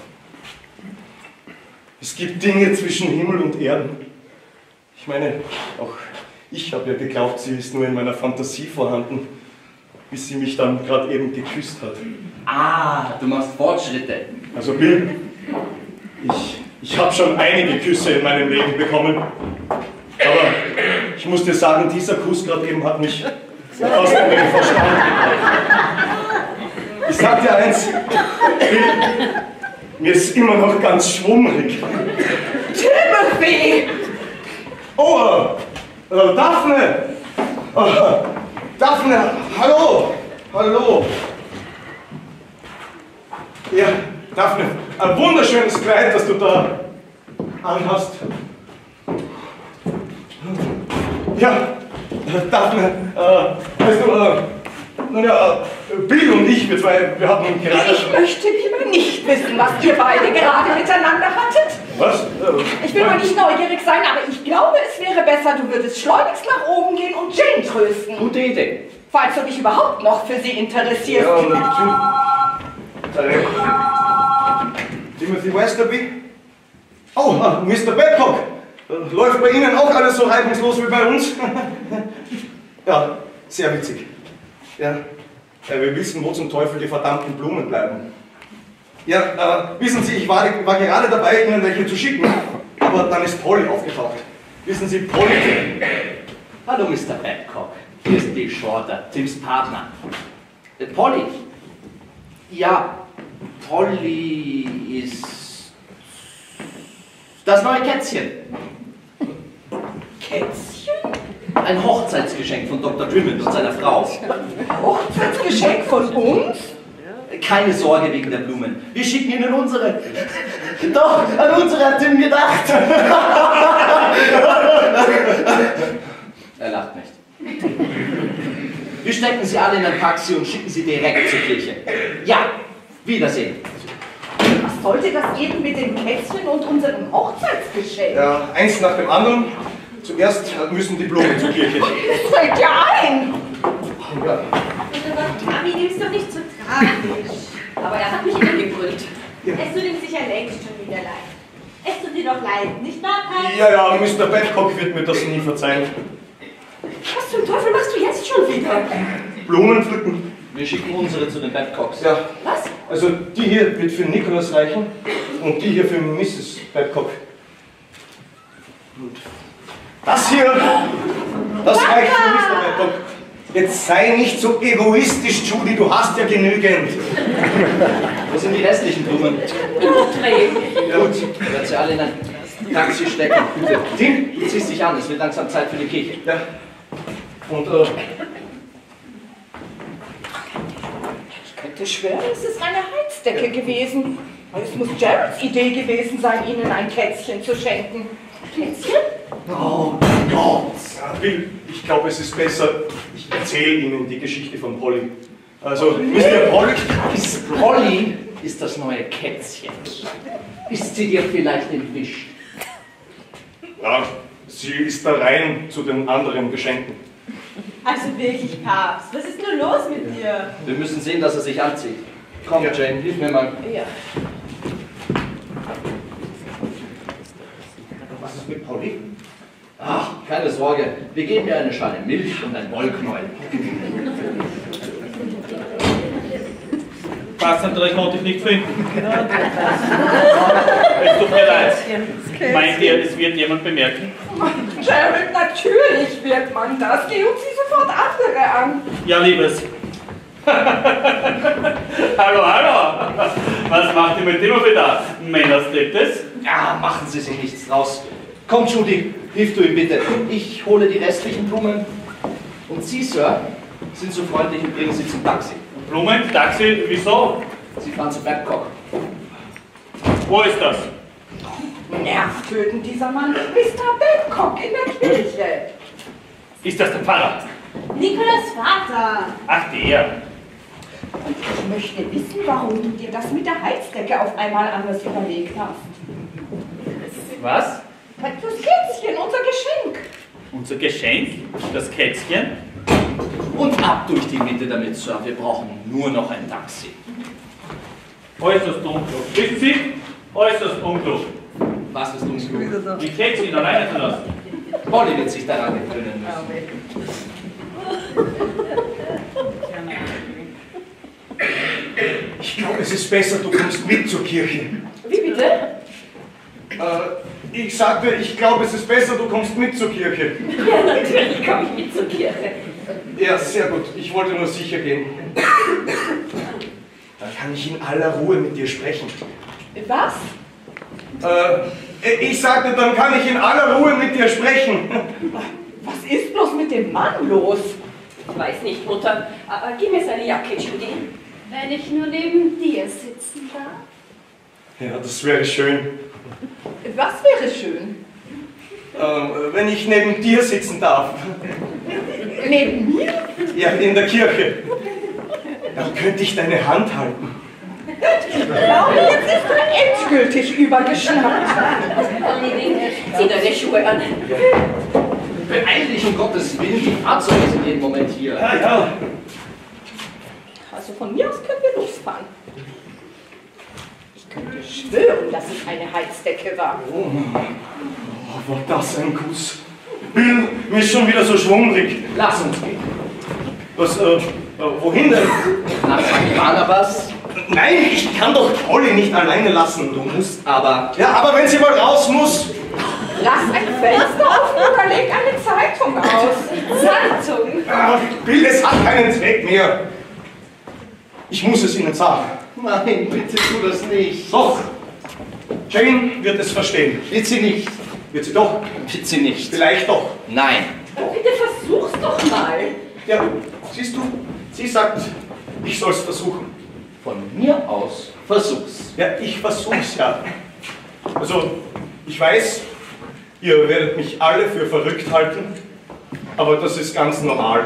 es gibt Dinge zwischen Himmel und Erden. Ich meine, auch ich habe ja geglaubt, sie ist nur in meiner Fantasie vorhanden, bis sie mich dann gerade eben geküsst hat. Ah, du machst Fortschritte. Also Bill, ich, ich habe schon einige Küsse in meinem Leben bekommen, aber ich muss dir sagen, dieser Kuss gerade eben hat mich aus dem Verstand gebracht. Ich sag dir eins, Bill, mir ist immer noch ganz schwummrig. Timothy! Oh, äh, Daphne! Äh, Daphne, hallo! Hallo! Ja, Daphne, ein wunderschönes Kleid, das du da anhast. Ja, Daphne, äh, weißt du, äh, nun ja, Bill und ich, wir zwei, wir haben gerade... Ich möchte lieber nicht wissen, was ihr beide gerade miteinander hattet. Was? Ich will mal nicht neugierig sein, aber ich glaube, es wäre besser, du würdest schleunigst nach oben gehen und Jane trösten. Gute Idee. Falls du dich überhaupt noch für sie interessierst. Ja, natürlich. Timothy Westerby? Oh, Mister Babcock. Läuft bei Ihnen auch alles so reibungslos wie bei uns? Ja, sehr witzig. Ja, ja, wir wissen, wo zum Teufel die verdammten Blumen bleiben. Ja, äh, wissen Sie, ich war, war gerade dabei, Ihnen welche zu schicken, aber dann ist Polly aufgetaucht. Wissen Sie, Polly... Hallo, Mister Babcock. Hier ist Bill Shorter, Tims Partner. Äh, Polly. Ja, Polly ist das neue Kätzchen. Kätzchen? Ein Hochzeitsgeschenk von Doktor Drummond und seiner Frau. Hochzeitsgeschenk von uns? Keine Sorge wegen der Blumen. Wir schicken Ihnen unsere. Doch, an unsere hat Tim gedacht. Er lacht nicht. Wir stecken Sie alle in ein Taxi und schicken Sie direkt zur Kirche. Ja, Wiedersehen. Was sollte das eben mit dem Kätzchen und unserem Hochzeitsgeschenk? Ja, eins nach dem anderen. Zuerst müssen die Blumen zur Kirche. Das fällt ja ein! Ja. Aber Mami, nimm's doch nicht so tragisch. Aber er hat mich immer gebrüllt. Es tut ihm sicher längst schon wieder leid. Es tut dir doch leid, nicht wahr, Kai? Ja, ja, Mister Babcock wird mir das nie verzeihen. Was zum Teufel machst du jetzt schon wieder? Blumen pflücken. Wir schicken unsere zu den Babcocks. Ja, Was? also die hier wird für Nicholas reichen und die hier für Misses Babcock. Und das hier, das reicht für Mister Babcock. Jetzt sei nicht so egoistisch, Judy, du hast ja genügend. Wo sind die restlichen Blumen? Dreh. Ja, gut, ihr werdet sie alle in ein Taxi stecken. Bitte, Tim, du ziehst dich an, es wird langsam Zeit für die Kirche. Ja. Und, äh, Ich könnte schwören, es ist eine Heizdecke gewesen. Aber es muss Jareds Idee gewesen sein, ihnen ein Kätzchen zu schenken. Kätzchen? oh Gott. Ja, Bill, ich glaube, es ist besser, ich erzähle Ihnen die Geschichte von Polly. Also, Mister Polly... Ist Polly ist das neue Kätzchen. Ist sie dir vielleicht entwischt? Ja, sie ist da rein zu den anderen Geschenken. Also wirklich, Papst, was ist nur los mit dir? Wir müssen sehen, dass er sich anzieht. Komm, Ja. Jane, hilf mir mal. Ja. Was ist mit Polly? Ach, keine Sorge. Wir geben ihr eine Schale Milch und ein Wollknäuel. Passhandreich konnte ich nicht finden. Es tut mir leid. Meint ihr, es wird jemand bemerken? Jared, natürlich wird man das. Geh und zieh sofort andere an. Ja, Liebes. Hallo, hallo. Was macht ihr mit Timothy da? Männerstriptease? Ja, machen Sie sich nichts draus. Komm, Judy, hilf du ihm bitte. Ich hole die restlichen Blumen. Und Sie, Sir, sind so freundlich und bringen sie zum Taxi. Blumen? Taxi? Wieso? Sie fahren zu Babcock. Wo ist das? Nervtöten dieser Mann. Mister Babcock in der Kirche. Ist das der Pfarrer? Nikolas Vater. Ach, der. Und ich möchte wissen, warum du dir das mit der Heizdecke auf einmal anders überlegt hast. Was? Das Kätzchen, unser Geschenk. Unser Geschenk? Das Kätzchen? Und ab durch die Mitte damit, Sir. Wir brauchen nur noch ein Taxi. Äußerst unklug. Wissen Sie? Äußerst unklug. Was ist uns gut? Die Kätzchen alleine zu lassen. Polly wird sich daran gewöhnen müssen. Ich glaube, es ist besser, du kommst mit zur Kirche. Wie bitte? Äh, ich sagte, ich glaube, es ist besser, du kommst mit zur Kirche. Ja, natürlich komme ich mit zur Kirche. Ja, sehr gut. Ich wollte nur sicher gehen. Dann kann ich in aller Ruhe mit dir sprechen. Was? Äh, ich sagte, dann kann ich in aller Ruhe mit dir sprechen. Was ist bloß mit dem Mann los? Ich weiß nicht, Mutter. Aber gib mir seine Jacke, Judy. Wenn ich nur neben dir sitzen darf. Ja, das wäre schön. Was wäre schön? Äh, wenn ich neben dir sitzen darf. Neben mir? Ja, in der Kirche. Dann könnte ich deine Hand halten. Ich glaube, jetzt ist er endgültig übergeschnappt. Zieh deine Schuhe an. Beeil dich, um Gottes Willen. Die Fahrzeuge sind jeden Moment hier. Ja, ja. Also von mir aus können wir losfahren. Ich könnte schwören, dass es eine Heizdecke war. Oh, war das ein Kuss. Bill, mir ist schon wieder so schwummrig. Lass uns gehen. Was, äh, äh, wohin denn? Nach Sankt Barnabas. Nein, ich kann doch Polly nicht alleine lassen. Du musst aber... Ja, aber wenn sie mal raus muss. Lass ein Fenster offen oder leg eine Zeitung aus. Zeitung? Ah, Bill, es hat keinen Zweck mehr. Ich muss es Ihnen sagen. Nein, bitte tu das nicht. Doch. Jane wird es verstehen. Wird sie nicht. Wird sie doch? Wird sie nicht. Vielleicht doch. Nein. Bitte versuch's doch mal. Ja, siehst du, sie sagt, ich soll es versuchen. Von mir aus, versuch's. Ja, ich versuch's ja. Also, ich weiß, ihr werdet mich alle für verrückt halten, aber das ist ganz normal.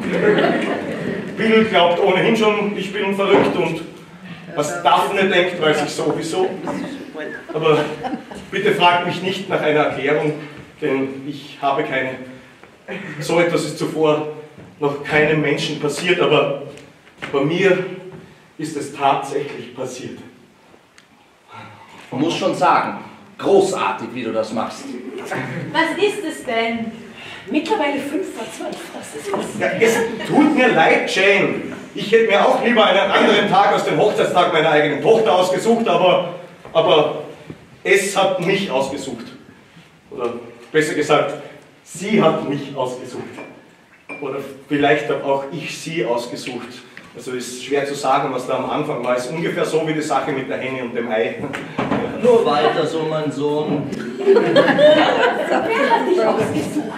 Bill glaubt ohnehin schon, ich bin verrückt und was Daphne denkt, weiß ich sowieso. Aber bitte fragt mich nicht nach einer Erklärung, denn ich habe keine. So etwas ist zuvor noch keinem Menschen passiert, aber bei mir ist es tatsächlich passiert. Ich muss schon sagen, großartig, wie du das machst. Was ist es denn? Mittlerweile fünf vor zwölf, das ist was. Ja, es tut mir leid, Jane. Ich hätte mir auch lieber einen anderen Tag als den Hochzeitstag meiner eigenen Tochter ausgesucht, aber, aber es hat mich ausgesucht. Oder besser gesagt, sie hat mich ausgesucht. Oder vielleicht habe auch ich sie ausgesucht. Also ist schwer zu sagen, was da am Anfang war. Ist ungefähr so wie die Sache mit der Henne und dem Ei. Nur weiter so, mein Sohn. Wer hat dich ausgesucht?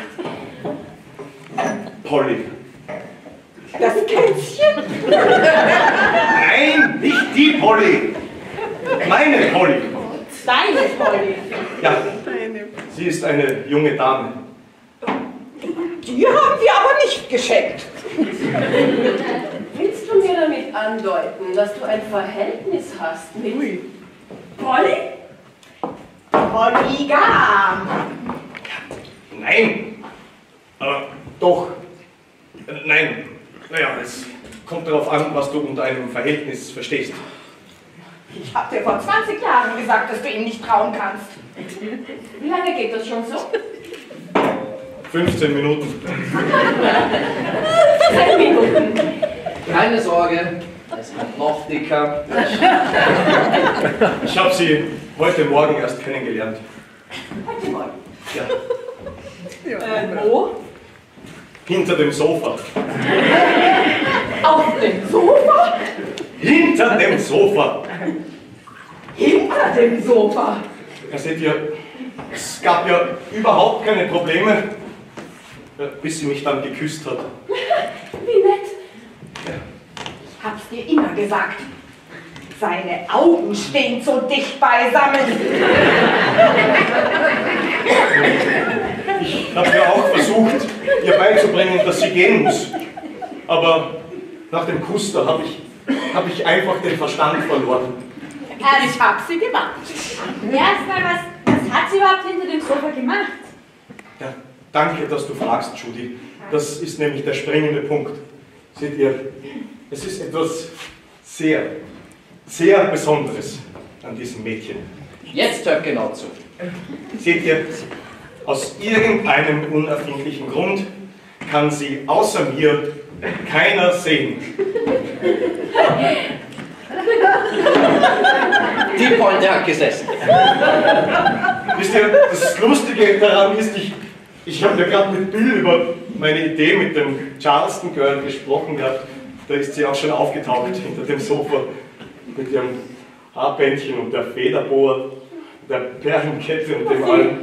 Polly. Das Kätzchen? Nein, nicht die Polly. Meine Polly. Deine Polly. Ja, sie ist eine junge Dame. Die haben wir aber nicht geschenkt. Willst du mir damit andeuten, dass du ein Verhältnis hast mit Polly? Polygam. Nein, aber doch. Nein, naja, es kommt darauf an, was du unter einem Verhältnis verstehst. Ich hab dir vor zwanzig Jahren gesagt, dass du ihm nicht trauen kannst. Wie lange geht das schon so? fünfzehn Minuten. Zehn Minuten. Keine Sorge, es wird noch dicker. Ich habe sie heute Morgen erst kennengelernt. Heute Morgen. Ja, Äh, wo? hinter dem Sofa. Auf dem Sofa? Hinter dem Sofa. Hinter dem Sofa. Ja, seht ihr, es gab ja überhaupt keine Probleme, bis sie mich dann geküsst hat. Wie nett. Ich hab's dir immer gesagt. Seine Augen stehen so dicht beisammen. Ich habe ja auch versucht, ihr beizubringen, dass sie gehen muss. Aber nach dem Kuss, da habe ich, hab ich einfach den Verstand verloren. Ich hab sie gemacht. Erstmal, was, was hat sie überhaupt hinter dem Sofa gemacht? Ja, danke, dass du fragst, Judy. Das ist nämlich der springende Punkt. Seht ihr, es ist etwas sehr, sehr Besonderes an diesem Mädchen. Jetzt hört genau zu. Seht ihr, aus irgendeinem unerfindlichen Grund kann sie außer mir keiner sehen. Die Pointe hat gesessen. Wisst ihr, das Lustige daran ist, ich, ich habe ja gerade mit Bill über meine Idee mit dem Charleston Girl gesprochen gehabt. Da ist sie auch schon aufgetaucht hinter dem Sofa mit ihrem Haarbändchen und der Federboa, der Perlenkette und dem allem.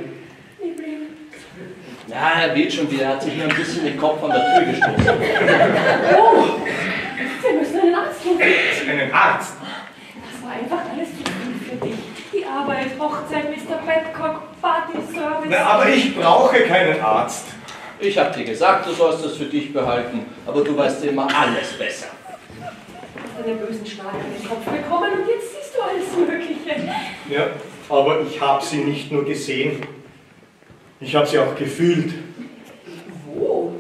Ja, er will schon wieder, er hat sich nur ein bisschen den Kopf an der Tür gestoßen. Oh, wir müssen einen Arzt rufen. Einen Arzt? Das war einfach alles zu viel für dich. Die Arbeit, Hochzeit, Mister Babcock, Party-Service. Na, aber ich brauche keinen Arzt. Ich hab dir gesagt, du sollst das für dich behalten, aber du weißt immer alles besser. Du hast einen bösen Schlag in den Kopf bekommen und jetzt siehst du alles Mögliche. Ja, aber ich habe sie nicht nur gesehen, ich habe sie auch gefühlt. Wo?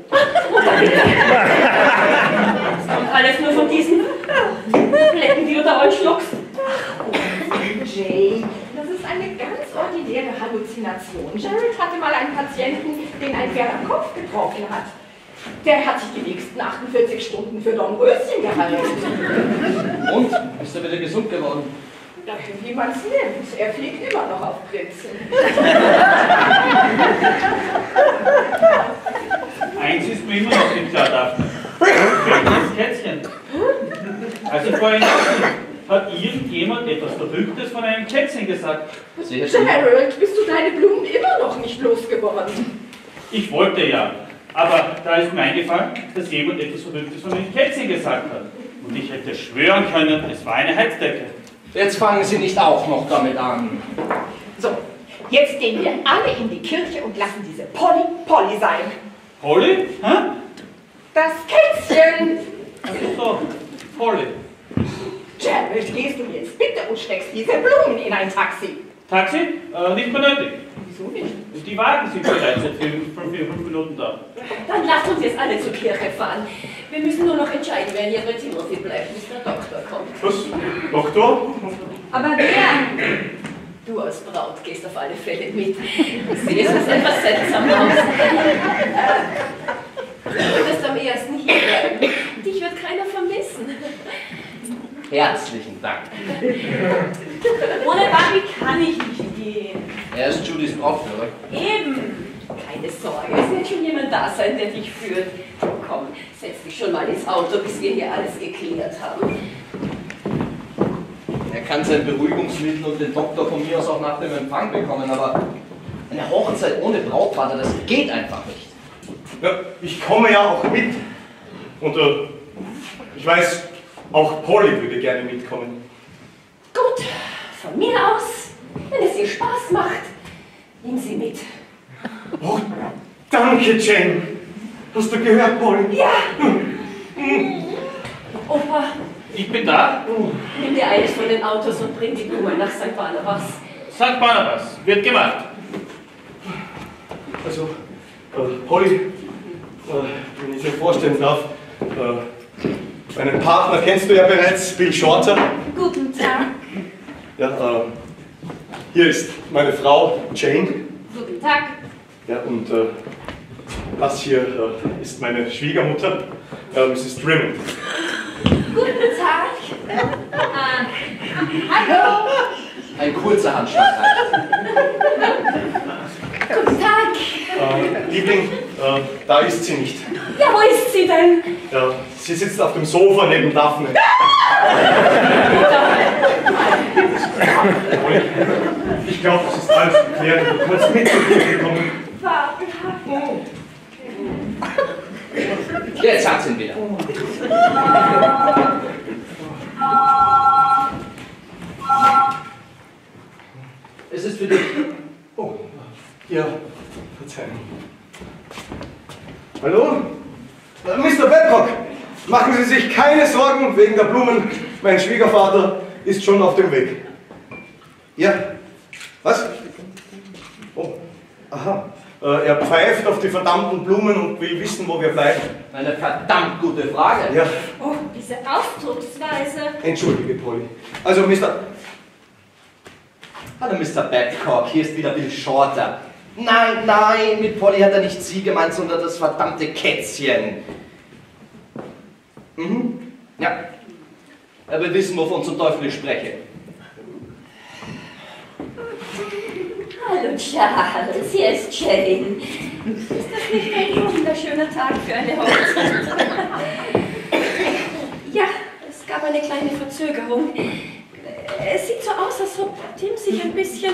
Das kommt alles nur von diesen Tabletten, die du dauernd schluckst. Jay, das ist eine ganz ordinäre Halluzination. Jared hatte mal einen Patienten, den ein Pferd am Kopf getroffen hat. Der hat sich die nächsten achtundvierzig Stunden für Dornröschen gehalten. Und? Bist du wieder gesund geworden? Ja, wie man es nimmt. Er fliegt immer noch auf Prinzen. Eins ist mir immer noch nicht klar, Daphne. Das Kätzchen. Also vorhin hat irgendjemand etwas Verrücktes von einem Kätzchen gesagt. Sehr schön. Gerald, bist du deine Blumen immer noch nicht losgeworden? Ich wollte ja, aber da ist mir eingefallen, dass jemand etwas Verrücktes von einem Kätzchen gesagt hat. Und ich hätte schwören können, es war eine Heizdecke. Jetzt fangen Sie nicht auch noch damit an. So, jetzt gehen wir alle in die Kirche und lassen diese Polly Polly sein. Polly? Hä? Das Kätzchen! So, Polly. Gerald, gehst du jetzt bitte und steckst diese Blumen in ein Taxi? Taxi? Äh, nicht mehr nötig. Wieso nicht? Die Wagen sind bereits seit vier, vier, fünf Minuten da. Dann lasst uns jetzt alle zur Kirche fahren. Wir müssen nur noch entscheiden, wer hier bei Timothy bleibt, bis der Doktor kommt. Was? Doktor? Aber wer? Du als Braut gehst auf alle Fälle mit. Ich sehe es etwas seltsam aus. Du würdest am ersten hier bleiben. Dich wird keiner vermissen. Herzlichen Dank. Ohne Barbie kann ich nicht gehen. Er ist Judys Brautführer. Eben. Keine Sorge, es wird schon jemand da sein, der dich führt. Komm, setz dich schon mal ins Auto, bis wir hier alles geklärt haben. Er kann sein Beruhigungsmittel und den Doktor von mir aus auch nach dem Empfang bekommen, aber eine Hochzeit ohne Brautvater, das geht einfach nicht. Ja, ich komme ja auch mit. Und äh, ich weiß, auch Polly würde gerne mitkommen. Gut, von mir aus, wenn es ihr Spaß macht, nimm sie mit. Oh, danke, Jane. Hast du gehört, Polly? Ja! Opa, Ich bin da. nimm dir eines von den Autos und bring die Blumen nach Sankt Barnabas. Sankt Barnabas, wird gemacht. Also, äh, Polly, äh, wenn ich dir vorstellen darf, äh, meinen Partner kennst du ja bereits, Bill Shorter. Guten Tag. Ja, äh, hier ist meine Frau, Jane. Guten Tag. Ja, und äh, das hier äh, ist meine Schwiegermutter, äh, Missus Drimmond. Guten Tag. Äh, hallo. Ein kurzer Handschlag reicht. Guten Tag. Äh, Liebling, äh, da ist sie nicht. Ja, wo ist sie denn? Ja, sie sitzt auf dem Sofa neben Daphne. Ich glaube, das ist alles geklärt. Du kannst mit zu mir kommen. Jetzt hat sie ihn wieder. Es ist für dich. Oh, ja, Verzeihung. Hallo? Äh, Mister Babcock, machen Sie sich keine Sorgen wegen der Blumen. Mein Schwiegervater ist schon auf dem Weg. Ja? Was? Oh, aha. Äh, er pfeift auf die verdammten Blumen und will wissen, wo wir bleiben. Eine verdammt gute Frage. Ja, Oh, diese Ausdrucksweise. entschuldige, Polly. Also, Mister Hallo Mister Babcock, hier ist wieder Bill Shorter. Nein, nein, mit Polly hat er nicht Sie gemeint, sondern das verdammte Kätzchen. Mhm, ja. Er will wissen, wovon zum Teufel ich spreche. Hallo Charles, hier ist Jane. Ist das nicht ein wunderschöner Tag für eine Hochzeit? Ja, es gab eine kleine Verzögerung. Es sieht so aus, als ob Tim sich ein bisschen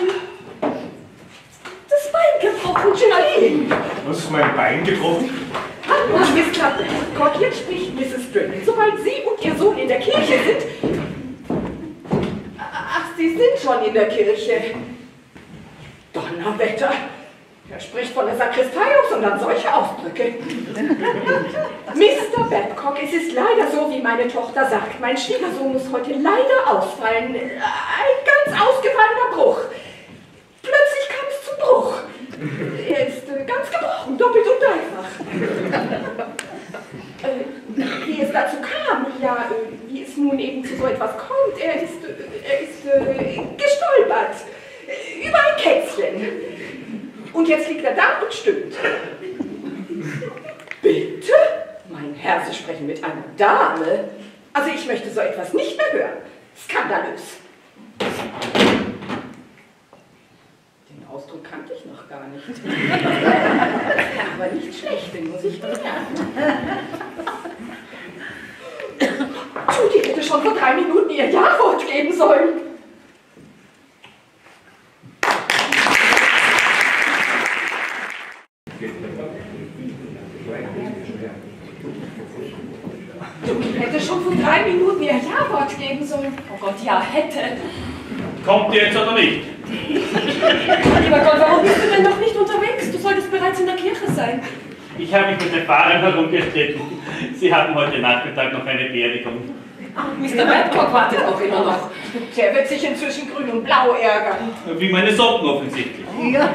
das Bein gebrochen hat. Was ist mein Bein gebrochen? Hallo, Mister Babcock, jetzt spricht Missus Drimmond. Sobald Sie und Ihr Sohn in der Kirche sind... Ach, Sie sind schon in der Kirche. Donnerwetter. Er spricht von der Sakristei aus und dann solche Ausdrücke. Mister Babcock, es ist leider so, wie meine Tochter sagt. Mein Schwiegersohn muss heute leider ausfallen. Ein ganz ausgefallener Bruch. Plötzlich kam es zum Bruch. Er ist äh, ganz gebrochen, doppelt und dreifach. äh, wie es dazu kam, ja, äh, wie es nun eben zu so etwas kommt, er ist, äh, er ist äh, gestolpert. Äh, über ein Kätzchen. Und jetzt liegt er da und stimmt. Bitte? Mein Herr, Sie sprechen mit einer Dame. Also ich möchte so etwas nicht mehr hören. Skandalös. Den Ausdruck kannte ich noch gar nicht. Aber nicht schlecht, den muss ich lernen. Judy hätte schon vor drei Minuten ihr Ja-Wort geben sollen. Du hättest schon vor drei Minuten ihr Ja-Wort geben sollen. Oh Gott, ja, hätte. Kommt ihr jetzt oder nicht? Lieber Gott, warum bist du denn noch nicht unterwegs? Du solltest bereits in der Kirche sein. Ich habe mich mit den Fahrern herumgestritten. Sie hatten heute Nachmittag noch eine Beerdigung. Mister Babcock wartet auch immer noch. Der wird sich inzwischen grün und blau ärgern. Wie meine Socken offensichtlich. Ja.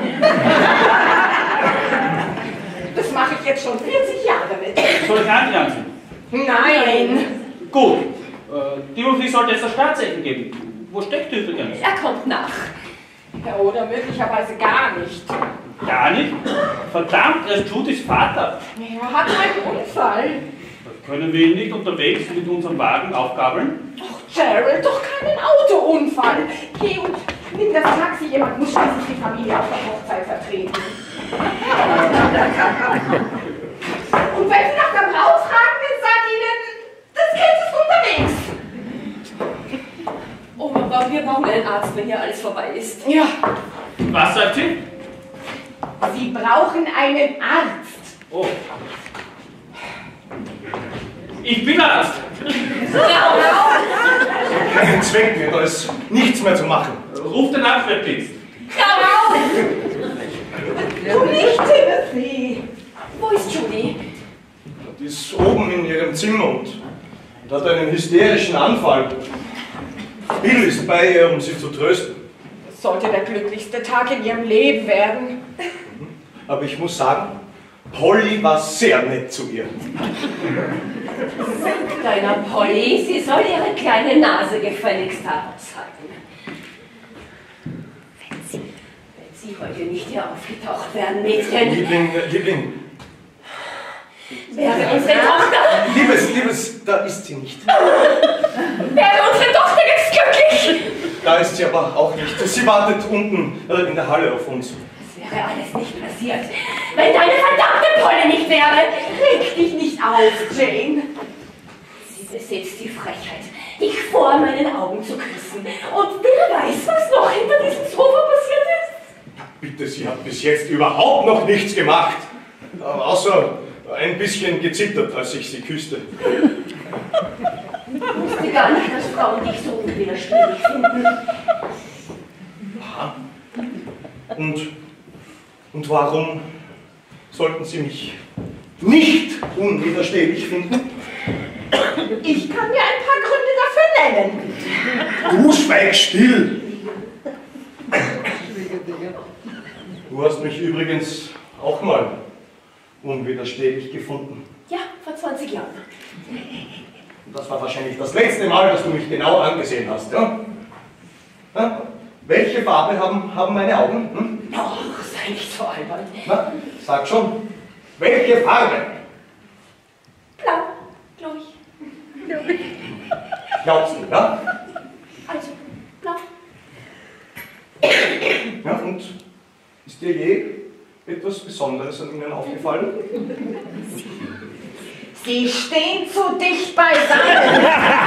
Das mache ich jetzt schon vierzig Jahre mit. Soll ich antanzen? Nein. Gut. Äh, Timothy sollte jetzt das Startzeichen geben. Wo steckt ihr übrigens? Er kommt nach. Ja, oder möglicherweise gar nicht. Gar nicht? Verdammt, er ist Judys Vater. Er hat einen Unfall. Können wir ihn nicht unterwegs mit unserem Wagen aufgabeln? Doch, Gerald, doch keinen Autounfall. Geh und nimm das Taxi. Jemand muss schließlich die Familie auf der Hochzeit vertreten. Und wenn Sie nach der Braut fragen, dann sag Ihnen, das Kind ist unterwegs. Oh, aber wir brauchen einen Arzt, wenn hier alles vorbei ist. Ja. Was sagt sie? Sie brauchen einen Arzt. Oh. Ich bin Arzt. Keinen Zweck mehr, da ist nichts mehr zu machen. Ruf den Abwehrdienst. Du nicht, Timothy. Wo ist Judy? Die ist oben in ihrem Zimmer und hat einen hysterischen Anfall. Bill ist bei ihr, um sie zu trösten. Das sollte der glücklichste Tag in ihrem Leben werden. Aber ich muss sagen, Polly war sehr nett zu ihr. Deiner Polly, sie soll ihre kleine Nase gefälligst heraushalten. Wenn sie, wenn sie heute nicht hier aufgetaucht wären, Mädchen. Liebling, Liebling. Wäre unsere Tochter... Liebes, Liebes, da ist sie nicht. Wäre unsere Tochter jetzt glücklich! Da ist sie aber auch nicht. Sie wartet unten äh, in der Halle auf uns. Das wäre alles nicht passiert, wenn deine verdammte Polly nicht wäre. Reg dich nicht auf, Jane. Sie besitzt die Frechheit, dich vor meinen Augen zu küssen. Und wer weiß, was noch hinter diesem Sofa passiert ist? Bitte, sie hat bis jetzt überhaupt noch nichts gemacht. Äh, außer ein bisschen gezittert, als ich sie küsste. Ich wusste gar nicht, dass Frauen dich so unwiderstehlich finden. Aha. Und, und warum sollten Sie mich nicht unwiderstehlich finden? Ich kann dir ein paar Gründe dafür nennen. Du schweigst still! Du hast mich übrigens auch mal unwiderstehlich gefunden. Ja, vor zwanzig Jahren. Und das war wahrscheinlich das letzte Mal, dass du mich genau angesehen hast, ja? Ja? Welche Farbe haben, haben meine Augen? Hm? Ach, sei nicht so albern. Na, sag schon. Welche Farbe? Blau, glaube ich. Glaubst du, ja? Also, blau. Ja, und ist dir je etwas Besonderes an ihnen aufgefallen? Sie stehen zu dicht beisammen.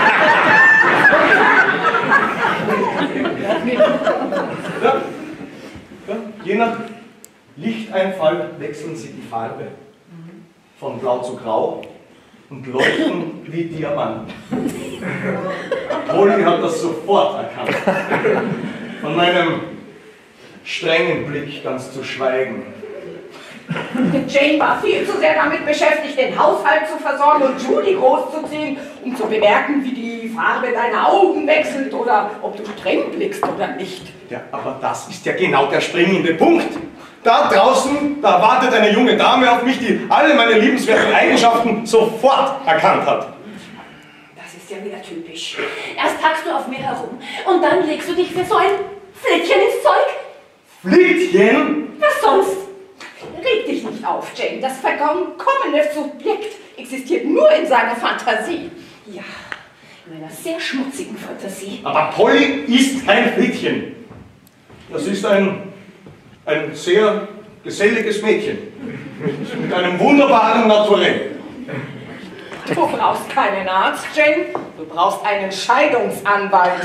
Ja. Ja, je nach Lichteinfall wechseln sie die Farbe von blau zu grau und leuchten wie Diamanten. Polly hat das sofort erkannt. Von meinem strengen Blick ganz zu schweigen. Jane war viel zu sehr damit beschäftigt, den Haushalt zu versorgen und Judy großzuziehen, um zu bemerken, wie die Farbe deiner Augen wechselt oder ob du streng blickst oder nicht. Ja, aber das ist ja genau der springende Punkt. Da draußen, da wartet eine junge Dame auf mich, die alle meine liebenswerten Eigenschaften sofort erkannt hat. Das ist ja wieder typisch. Erst hackst du auf mir herum und dann legst du dich für so ein Flittchen ins Zeug. Flittchen? Was sonst? Reg dich nicht auf, Jane. Das verkommene Subjekt existiert nur in seiner Fantasie. Ja, in einer sehr schmutzigen Fantasie. Aber Polly ist kein Flittchen. Das ist ein, ein sehr geselliges Mädchen. Mit, mit einem wunderbaren Naturell. Du brauchst keinen Arzt, Jane. Du brauchst einen Scheidungsanwalt.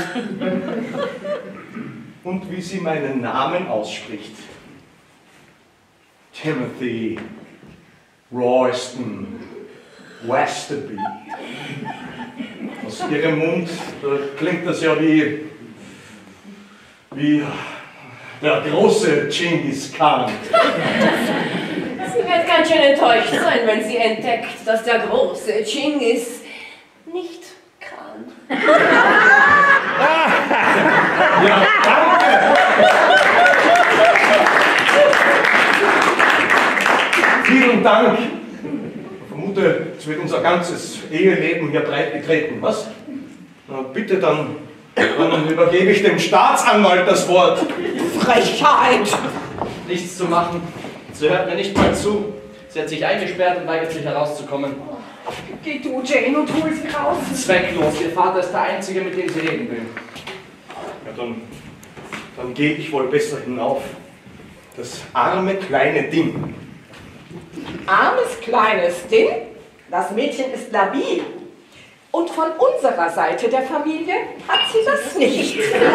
Und wie sie meinen Namen ausspricht. Timothy Royston Westerby. Aus ihrem Mund, da klingt das ja wie, wie der große Genghis Khan. Sie wird ganz schön enttäuscht sein, wenn sie entdeckt, dass der große Genghis nicht kann. Ja, danke! Vielen Dank! Ich vermute, es wird unser ganzes Eheleben hier breit getreten, was? Na bitte, dann, dann übergebe ich dem Staatsanwalt das Wort. Frechheit! Nichts zu machen. Sie hört mir nicht mal zu. Sie hat sich eingesperrt und weigert sich herauszukommen. Geh du, Jane, und hol sie raus. Zwecklos. Ihr Vater ist der Einzige, mit dem sie reden will. Ja, dann, dann gehe ich wohl besser hinauf. Das arme kleine Ding. Armes kleines Ding? Das Mädchen ist labil. Und von unserer Seite der Familie hat sie das nicht.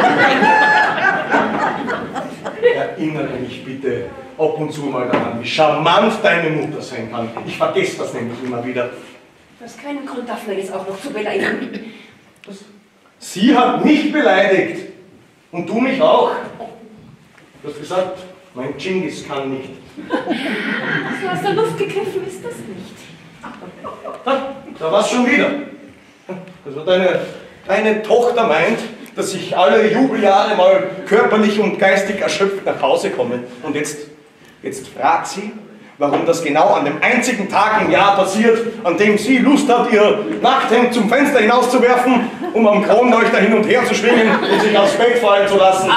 Erinnere mich bitte ab und zu mal daran, wie charmant deine Mutter sein kann. Ich vergesse das nämlich immer wieder. Du hast keinen Grund dafür, jetzt auch noch zu beleidigen. Sie hat mich beleidigt. Und du mich auch. Du hast gesagt, mein Genghis kann nicht. So aus der Luft gegriffen ist das nicht. Da, da war's schon wieder. Also deine, deine Tochter meint, dass ich alle Jubeljahre mal körperlich und geistig erschöpft nach Hause komme. Und jetzt, jetzt fragt sie, warum das genau an dem einzigen Tag im Jahr passiert, an dem sie Lust hat, ihr Nachthemd zum Fenster hinauszuwerfen, um am Kronleuchter hin und her zu schwingen und sich aufs Bett fallen zu lassen.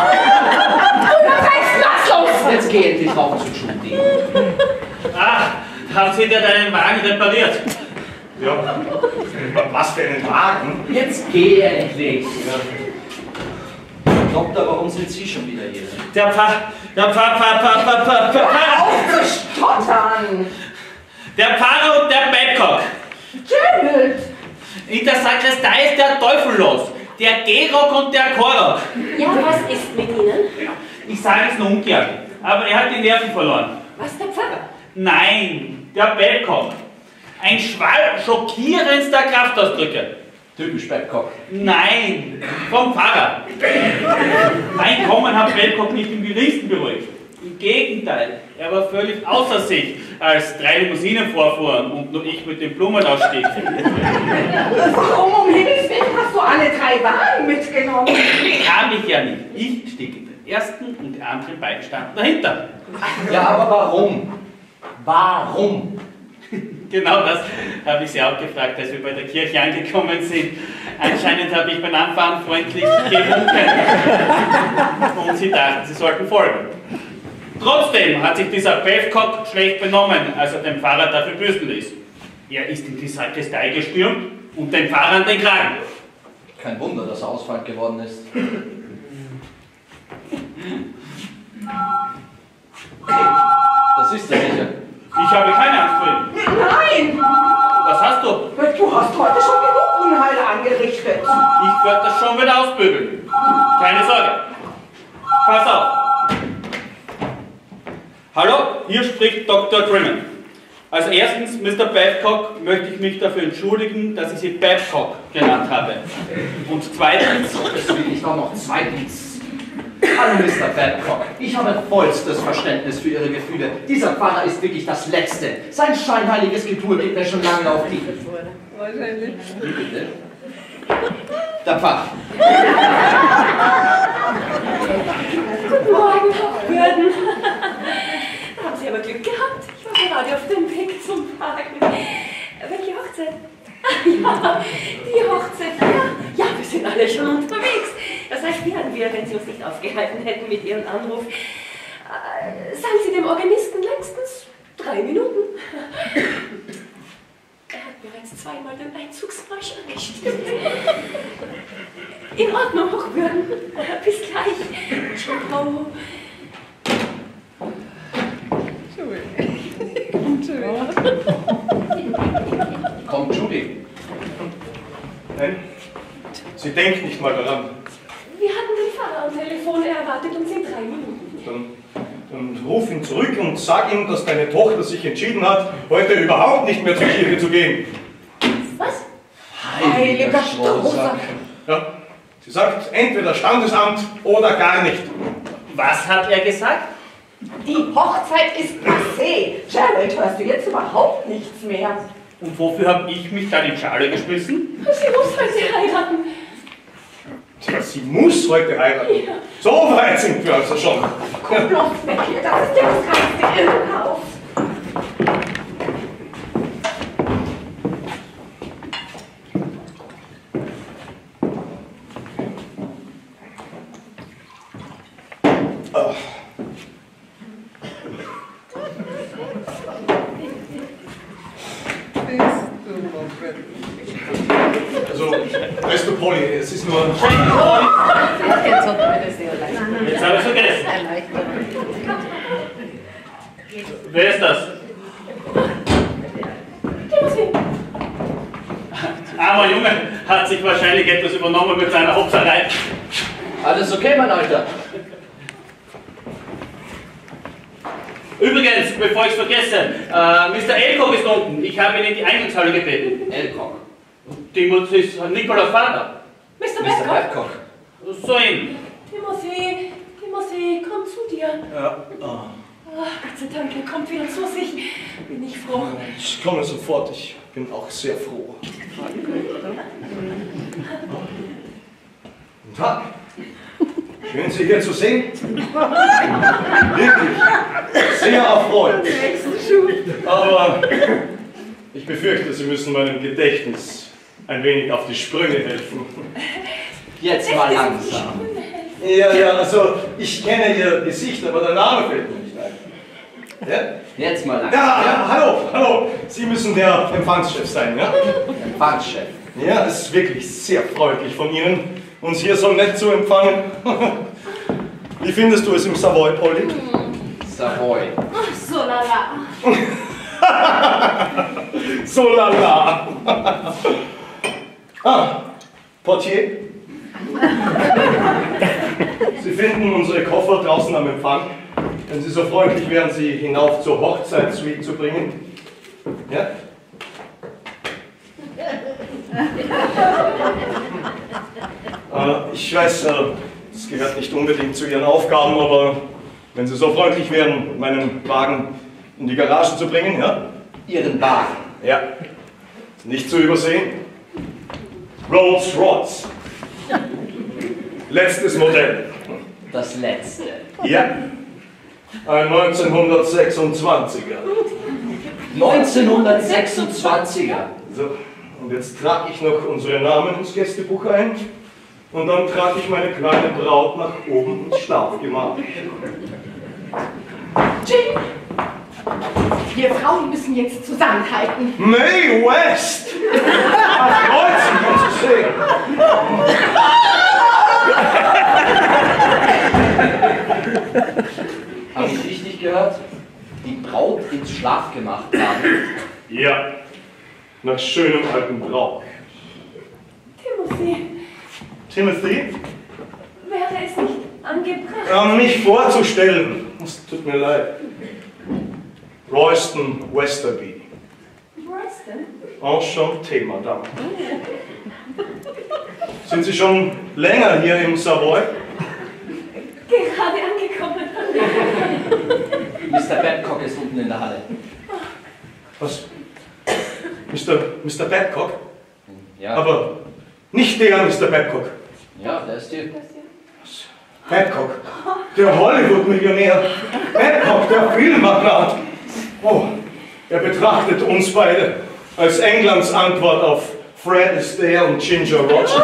Jetzt geh endlich rauf zu Judy. Ach, haben Sie dir deinen Wagen repariert? Ja, was für einen Wagen? Jetzt geh endlich. Ja. Doktor, warum sind Sie schon wieder hier? Der Pfarrer, der Pfarrer, Pfarrer, Pfarrer, Pfarrer, Pfarrer, Auf zu stottern! der Pfarrer und der Babcock. Gerald! In der Sakristei ist der Teufel los. Der Gehrock und der Chorrock. Ja, was ist mit Ihnen? Ich sage es nur ungern, aber er hat die Nerven verloren. Was, der Pfarrer? Nein, der Babcock. Ein Schwall schockierendster Kraftausdrücke. Typisch Babcock. Nein, vom Pfarrer. Mein Kommen hat Babcock nicht im geringsten beruhigt. Im Gegenteil, er war völlig außer sich, als drei Limousinen vorfuhren und nur ich mit den Blumen ausstieg. Warum um Himmels Willen hast du alle drei Wagen mitgenommen? Kann ich ja nicht. Ich stieg in den ersten und die anderen beiden standen dahinter. Ja, aber warum? Warum? Genau das habe ich Sie auch gefragt, als wir bei der Kirche angekommen sind. Anscheinend habe ich beim Anfahren freundlich gewunken. Und Sie dachten, Sie sollten folgen. Trotzdem hat sich dieser Babcock schlecht benommen, als er den Pfarrer dafür büßen ließ. Er ist in die Sakristei gestürmt und den Pfarrer an den Kragen. Kein Wunder, dass er ausfallend geworden ist. Das ist er sicher. Ich habe keine Angst vor ihm. Nein! Was hast du? Du hast heute schon genug Unheil angerichtet. Ich werde das schon wieder ausbügeln. Keine Sorge. Pass auf. Hallo, hier spricht Doktor Drimmon. Als erstens, Mister Babcock, möchte ich mich dafür entschuldigen, dass ich Sie Babcock genannt habe. Und zweitens... Das will ich auch noch zweitens. Hallo Mister Babcock, ich habe vollstes Verständnis für Ihre Gefühle. Dieser Pfarrer ist wirklich das Letzte. Sein scheinheiliges Getue geht mir schon lange auf die... Wahrscheinlich. Wie bitte? Der Pfarrer. Guten Morgen, Hürden. Da haben Sie aber Glück gehabt. Ich war gerade auf dem Weg zum Wagen. Welche Hochzeit? Ja, die Hochzeit. Ja, ja, wir sind alle schon unterwegs. Das heißt, wären wir, wenn Sie uns nicht aufgehalten hätten mit Ihrem Anruf. Äh, sagen Sie dem Organisten längstens drei Minuten. Er hat bereits zweimal den Einzugsmarsch angestimmt. In Ordnung, Hochwürden. Bis gleich. Ciao. Kommt Judy. Nein, Sie denkt nicht mal daran. Wir hatten den Pfarrer am Telefon, er erwartet uns in drei Minuten. Dann, dann ruf ihn zurück und sag ihm, dass deine Tochter sich entschieden hat, heute überhaupt nicht mehr zur Kirche zu gehen. Was? Heiliger Strohsack. Ja, sie sagt entweder Standesamt oder gar nicht. Was hat er gesagt? Die Hochzeit ist passé. Gerald, hörst du jetzt überhaupt nichts mehr? Und wofür habe ich mich da in die Schale geschmissen? Sie muss heute heiraten. Tja, sie muss heute heiraten. Ja. So weit sind wir also schon. Komm bloß weg hier, das ist ja das ganze Irrenhaus. Also, weißt du, Polly, es ist nur... Jetzt habe ich vergessen. Wer ist das? Armer Junge hat sich wahrscheinlich etwas übernommen mit seiner Hopserei. Alles okay, mein Alter? Übrigens, bevor ich es vergesse, äh, Mister Elcock ist unten. Ich habe ihn in die Eingangshalle gebeten. Elcock. Timothy ist Nikolaus Vater. Mister Mister Babcock. Babcock. So ihm. Timothy, Timothy, komm zu dir. Ja. Oh. Oh, Gott sei Dank, er kommt wieder zu sich. Bin ich froh. Ich komme sofort, ich bin auch sehr froh. Guten Tag. Schön, Sie hier zu sehen. Wirklich. Sehr erfreut. Aber ich befürchte, Sie müssen meinem Gedächtnis ein wenig auf die Sprünge helfen. Jetzt mal langsam. Ja, ja, also ich kenne Ihr Gesicht, aber der Name fällt mir nicht ein. Ja? Jetzt mal langsam. Ja, ja, hallo, hallo. Sie müssen der Empfangschef sein, ja? Empfangschef. Ja, es ist wirklich sehr freundlich von Ihnen, uns hier so nett zu empfangen. Wie findest du es im Savoy, Polly? Savoy. Ach, so lala. So lala. Ah, Portier? Sie finden unsere Koffer draußen am Empfang. Wenn Sie so freundlich wären, sie hinauf zur Hochzeitssuite zu bringen. Ja? äh, ich weiß, äh, das gehört nicht unbedingt zu Ihren Aufgaben, aber wenn Sie so freundlich wären, meinen Wagen in die Garage zu bringen, ja? Ihren Wagen. Ja. Nicht zu übersehen. Rolls Royce. Letztes Modell. Das letzte. Ja. Ein neunzehnhundertsechsundzwanziger. neunzehnhundertsechsundzwanziger. So, und jetzt trage ich noch unsere Namen ins Gästebuch ein und dann trage ich meine kleine Braut nach oben ins Schlafgemach. Jim! Wir Frauen müssen jetzt zusammenhalten. Mae West! Was freut sich, hier zu sehen? Habe ich richtig gehört? Die Braut ins Schlafgemach tragen. Ja, nach schönem alten Brauch. Timothy, Timothy? wäre es nicht angebracht? Um mich vorzustellen. Es tut mir leid. Royston Westerby. Royston? Enchanté, Madame. Sind Sie schon länger hier im Savoy? Gerade angekommen. Mister Babcock ist unten in der Halle. Was? Mister Mister Babcock? Ja. Aber nicht der Mister Babcock. Ja, der ist hier. Babcock, der Hollywood-Millionär. Babcock, der Filmmagnat. Oh, er betrachtet uns beide als Englands Antwort auf Fred Astaire und Ginger Rogers.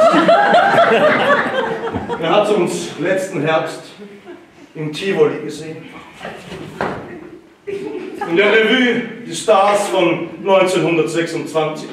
Er hat uns letzten Herbst im Tivoli gesehen. In der Revue Die Stars von neunzehnhundertsechsundzwanzig.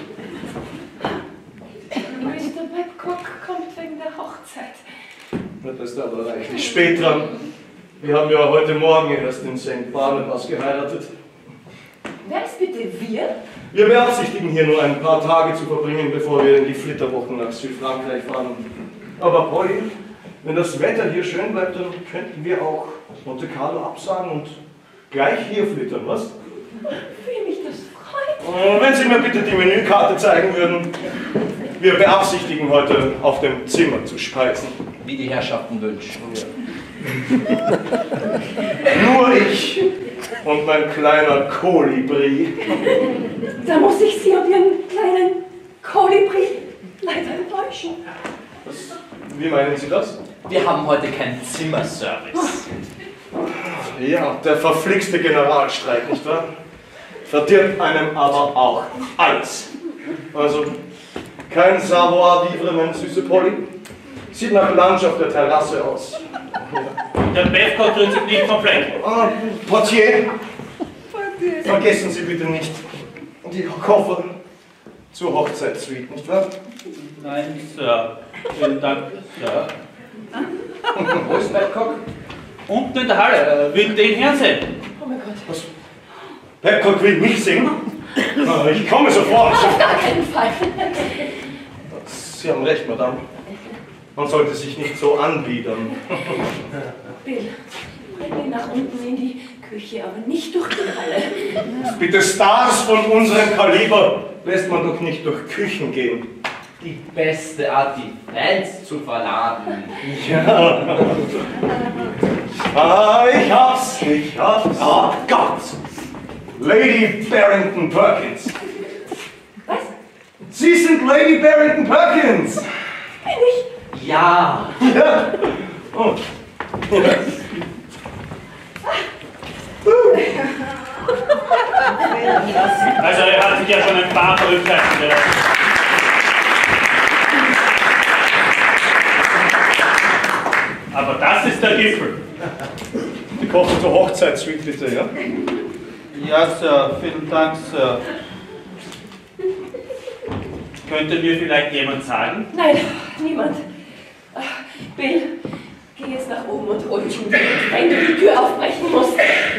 Mister Babcock kommt wegen der Hochzeit. Das ist aber reichlich spät dran. Wir haben ja heute Morgen erst in Sankt Barnabas geheiratet. Wer ist bitte wir? Wir beabsichtigen hier nur ein paar Tage zu verbringen, bevor wir in die Flitterwochen nach Südfrankreich fahren. Aber Polly, wenn das Wetter hier schön bleibt, dann könnten wir auch Monte Carlo absagen und gleich hier flittern, was? Wie mich das freut. Oh, wenn Sie mir bitte die Menükarte zeigen würden. Wir beabsichtigen heute auf dem Zimmer zu speisen. Wie die Herrschaften wünschen. Ja. Nur ich und mein kleiner Kolibri. Da muss ich Sie und Ihren kleinen Kolibri leider enttäuschen. Was? Wie meinen Sie das? Wir haben heute keinen Zimmerservice. Ja, der verflixte Generalstreik, nicht wahr? Verdirbt einem aber auch alles. Also, kein Savoir-vivre, meine süße Polly. Sieht nach Lunch auf der Terrasse aus. Der Babcock rührt sich nicht vom Fleck. Ah, Portier, vergessen Sie bitte nicht die Koffer zur Hochzeitssuite, nicht wahr? Nein, Sir. Vielen Dank, Sir. Wo ist Babcock? Unten in der Halle. Will den Herrn sehen. Oh mein Gott. Was? Babcock will mich sehen? Ah, ich komme sofort. Auf gar keinen Fall. Sie haben recht, Madame. Man sollte sich nicht so anbiedern. Bill, bring ihn nach unten in die Küche, aber nicht durch die Halle. Bitte, Stars von unserem Kaliber lässt man doch nicht durch Küchen gehen. Die beste Art, die Fans zu verladen. Ja. Ah, ich hab's, ich hab's. Oh Gott! Lady Barrington Perkins. Was? Sie sind Lady Barrington Perkins. Bin ich? Ja. Ja. Oh. Ja. Also er hat sich ja schon ein paar Verrücktheiten gelassen. Aber das ist der Gipfel. Die Koffer zur Hochzeitssuite, bitte, ja? Ja, Sir. Vielen Dank, Sir. Könnte mir vielleicht jemand sagen? Nein, niemand. Ach, Bill, geh jetzt nach oben und hol Judy, wenn du die Tür aufbrechen musst.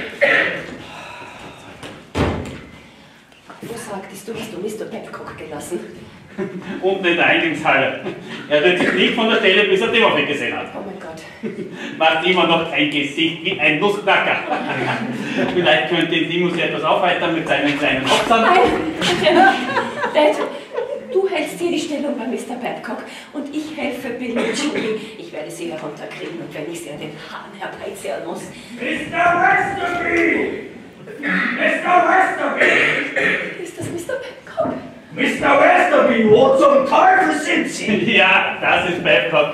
Wo sagtest du, hast du Mister Babcock gelassen? Unten in der Eingangshalle. Er rührt sich nicht von der Stelle, bis er Timothy gesehen hat. Oh mein Gott. Macht immer noch ein Gesicht wie ein Nussknacker. Vielleicht könnte ihn Timothy etwas aufheitern mit seinen kleinen Hopsern. Nein, bitte nicht. Dad, du hältst hier die Stellung bei Mister Babcock und ich helfe Bill und Judy. Ich werde sie herunterkriegen und wenn ich sie an den Haaren herbeizehren muss. Mister Westerby! Mister Westerby! Ist das Mister Babcock? Mister Westerby, wo zum Teufel sind Sie? Ja, das ist Babcock.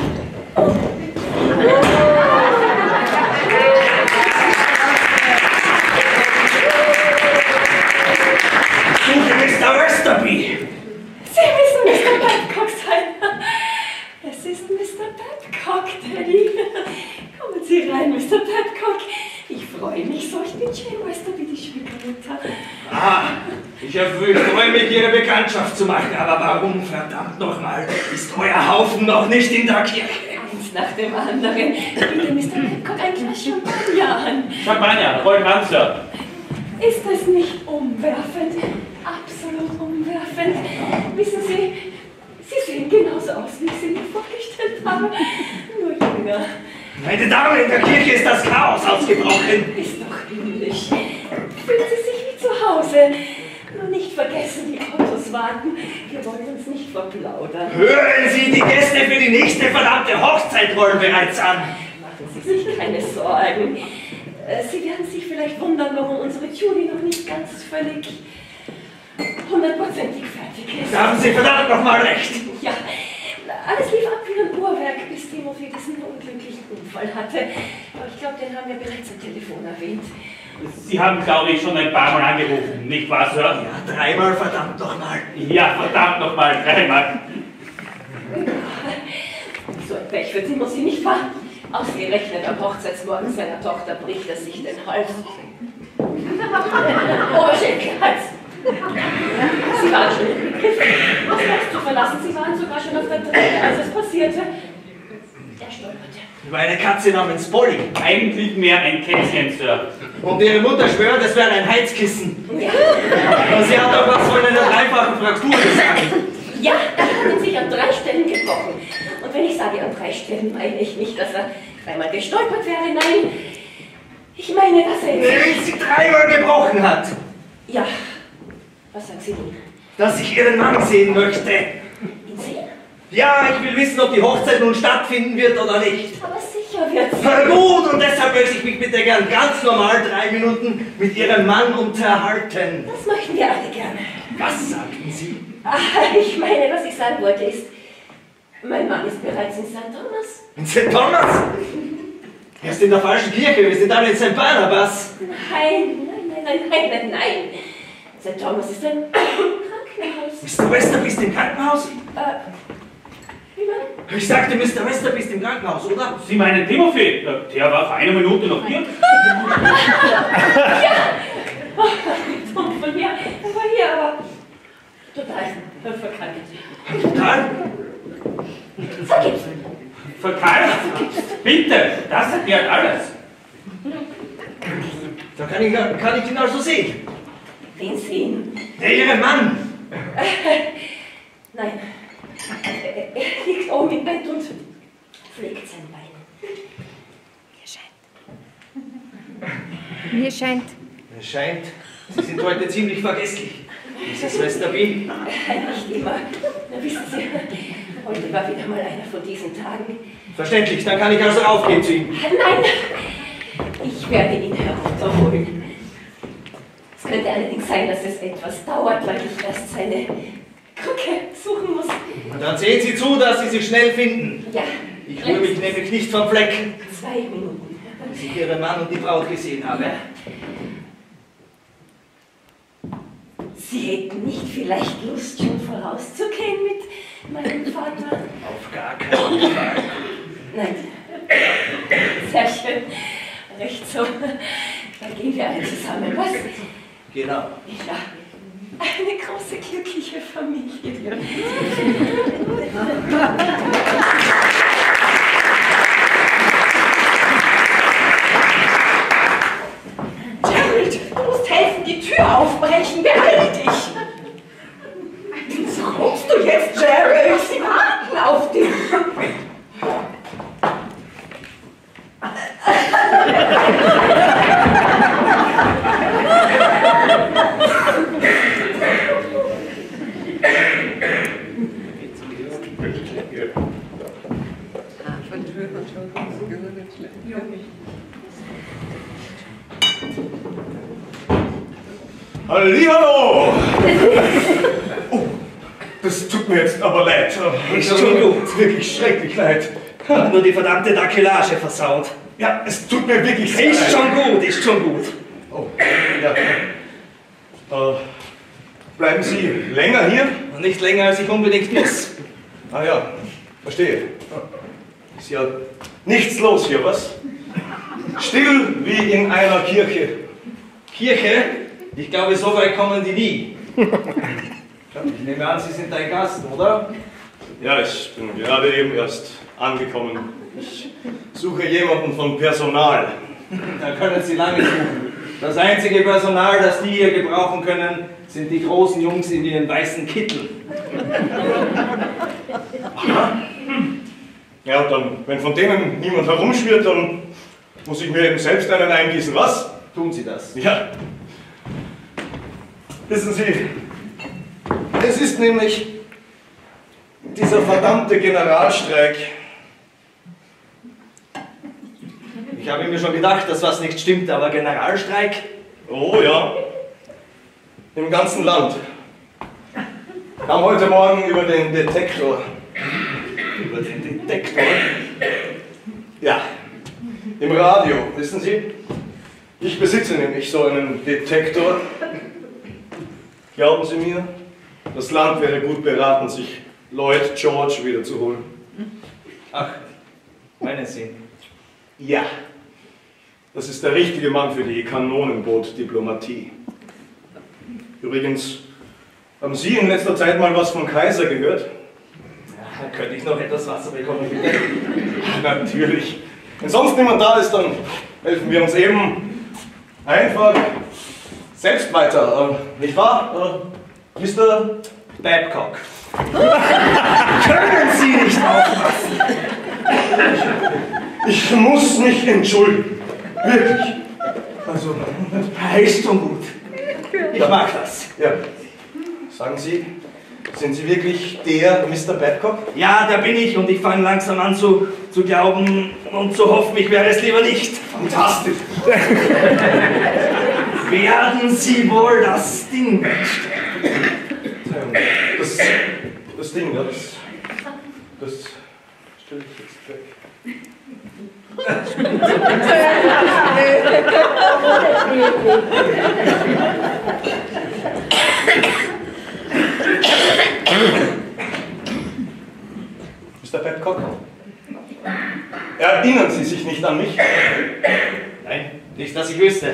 Suche Mister Westerby! Sie müssen Mister Babcock sein. Es ist Mister Babcock, Daddy. Kommen Sie rein, Mister Babcock. Ich freue mich so, ich bin Jane Westerby, die Schwiegermutter. Ah, ich freue mich, Ihre Bekanntschaft zu machen, aber warum verdammt nochmal ist euer Haufen noch nicht in der Kirche? Eins nach dem anderen. Bitte, Mister Babcock, ein Glas Champagner an. Champagner, voll ran, Sir. Ist das nicht umwerfend? Absolut umwerfend. Wissen Sie, Sie sehen genauso aus, wie ich Sie mir vorgestellt habe. Nur jünger. Meine Dame, in der Kirche ist das Chaos ausgebrochen. Ist doch himmlisch. Fühlen Sie sich wie zu Hause. Nur nicht vergessen, die Autos warten. Wir wollen uns nicht verplaudern. Hören Sie, die Gäste für die nächste verdammte Hochzeit rollen bereits an. Machen Sie sich keine Sorgen. Äh, Sie werden sich vielleicht wundern, warum unsere Judy noch nicht ganz völlig hundertprozentig fertig ist. Da haben Sie verdammt nochmal recht. Ja, alles lief ab wie ein Uhrwerk, bis Timothy diesen unglücklichen Unfall hatte. Aber ich glaube, den haben wir bereits am Telefon erwähnt. Sie haben, glaube ich, schon ein paar Mal angerufen, nicht wahr, Sir? Ja, dreimal verdammt nochmal. Ja, verdammt nochmal, dreimal. So ein Pech für Timothy, nicht wahr? Ausgerechnet am Hochzeitsmorgen seiner Tochter bricht er sich den Hals. Oberschenkelhals. Sie waren schon im Begriff, das Haus zu verlassen. Sie waren sogar schon auf der Treppe, als es passierte. Er stolperte. Über eine Katze namens Polly. Eigentlich mehr ein Kätzchen, Sir. Und ihre Mutter schwört, es wäre ein Heizkissen. Ja. Und sie hat auch was von einer dreifachen Fraktur gesagt. Ja, er hat ihn sich an drei Stellen gebrochen. Und wenn ich sage an drei Stellen, meine ich nicht, dass er dreimal gestolpert wäre, nein. Ich meine, dass er... Wenn sie dreimal gebrochen hat. Ja, was sagen Sie nun? Dass ich ihren Mann sehen möchte. Ihn sehen? Ja, ich will wissen, ob die Hochzeit nun stattfinden wird oder nicht. Aber sicher wird sie. Na gut, und deshalb möchte ich mich bitte gern ganz normal drei Minuten mit ihrem Mann unterhalten. Das möchten wir alle gerne. Was sagten Sie? Ah, ich meine, was ich sagen wollte ist, mein Mann ist bereits in Sankt Thomas. In Sankt Thomas? Er ist in der falschen Kirche, wir sind alle in Sankt Barnabas. Nein, nein, nein, nein, nein, nein. Sankt Thomas ist ein Krankenhaus. Mister Westerby ist im Krankenhaus? Äh, wie man? Ich sagte, Mister Westerby ist im Krankenhaus, oder? Sie meinen Timothy? Der war vor einer Minute noch hier. Ja! Oh, dumm von mir. Er war hier, aber total verkrankt. Total? Vergib's. Verkauft? Bitte, das erklärt alles. Da kann ich, kann ich ihn also sehen. Wen sehen? Der Ihren Mann. Nein. Er liegt oben im Bett und pflegt sein Bein. Mir scheint. Mir scheint. Es scheint, Sie sind heute ziemlich vergesslich. Misses Westerby. Nicht immer. Na, wissen Sie, heute war wieder mal einer von diesen Tagen. Verständlich, dann kann ich also raufgehen zu ihm. Nein, ich werde ihn herunterholen. Es könnte allerdings sein, dass es etwas dauert, weil ich erst seine Krücke suchen muss. Und dann sehen Sie zu, dass Sie sie schnell finden. Ja. Ich rühre mich nämlich nicht vom Fleck, Zwei Minuten. bis ich Ihren Mann und die Braut gesehen habe. Sie hätten nicht vielleicht Lust, schon vorauszugehen mit meinem Vater? Auf gar keinen Fall. Nein. Sehr schön. Recht so. Dann gehen wir alle zusammen, was? Genau. Ja. Eine große glückliche Familie. Gerald, du musst helfen, die Tür aufbrechen. Beeil dich. Wieso kommst du jetzt, Gerald? Sie warten auf dich. Hallihallo! Oh, das tut mir jetzt aber leid. Ist schon gut. Wirklich schrecklich leid. Hat nur die verdammte Dakelage versaut. Ja, es tut mir wirklich sehr Ist leid. schon gut, ist schon gut. Oh, ja. Äh, bleiben Sie länger hier? Und nicht länger, als ich unbedingt muss. Ah ja, verstehe. Ist ja nichts los hier, was? Still wie in einer Kirche. Kirche? Ich glaube, so weit kommen die nie. Ich nehme an, Sie sind ein Gast, oder? Ja, ich bin gerade eben erst angekommen. Ich suche jemanden von Personal. Da können Sie lange suchen. Das einzige Personal, das die hier gebrauchen können, sind die großen Jungs in ihren weißen Kitteln. Aha. Ja, dann, wenn von denen niemand herumschwirrt, dann muss ich mir eben selbst einen eingießen, was? Tun Sie das. Ja. Wissen Sie, es ist nämlich dieser verdammte Generalstreik. Ich habe mir schon gedacht, dass was nicht stimmt, aber Generalstreik? Oh ja, im ganzen Land. Kam heute Morgen über den Detektor. Über den Detektor? Ja, im Radio, wissen Sie? Ich besitze nämlich so einen Detektor. Glauben Sie mir, das Land wäre gut beraten, sich Lloyd George wiederzuholen. Ach, meinen Sie? Ja, das ist der richtige Mann für die Kanonenboot-Diplomatie. Übrigens, haben Sie in letzter Zeit mal was vom Kaiser gehört? Ja, könnte ich noch etwas Wasser bekommen, bitte? Natürlich. Wenn sonst niemand da ist, dann helfen wir uns eben einfach selbst weiter. Äh, nicht wahr, äh, Mister Babcock? Können Sie nicht aufpassen? Ich muss mich entschuldigen. Wirklich. Also, ist schon gut. Ich mag das. ja. Sagen Sie, sind Sie wirklich der Mister Babcock? Ja, da bin ich und ich fange langsam an zu, zu glauben und zu hoffen, ich wäre es lieber nicht. Fantastisch. Werden Sie wohl das Ding wegstecken? Das, das Ding, das, das stelle ich jetzt weg. Mister Babcock, erinnern Sie sich nicht an mich? Nein, nicht, dass ich wüsste.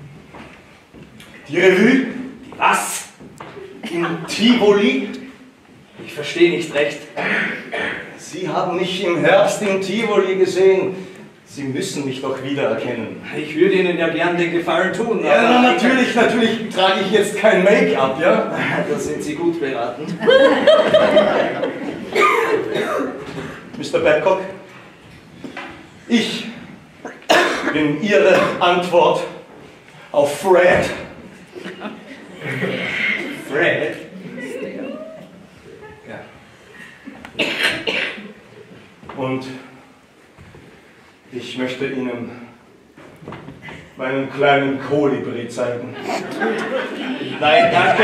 Die Revue Was? in Tivoli? Ich verstehe nicht recht. Sie haben mich im Herbst in Tivoli gesehen. Sie müssen mich doch wiedererkennen. Ich würde Ihnen ja gern den Gefallen tun. Ja, na, natürlich, natürlich trage ich jetzt kein Make-up, ja? Da sind Sie gut beraten. Mister Babcock, ich bin Ihre Antwort auf Fred. Fred? Ja. Und ich möchte Ihnen meinen kleinen Kolibri zeigen. Nein, danke.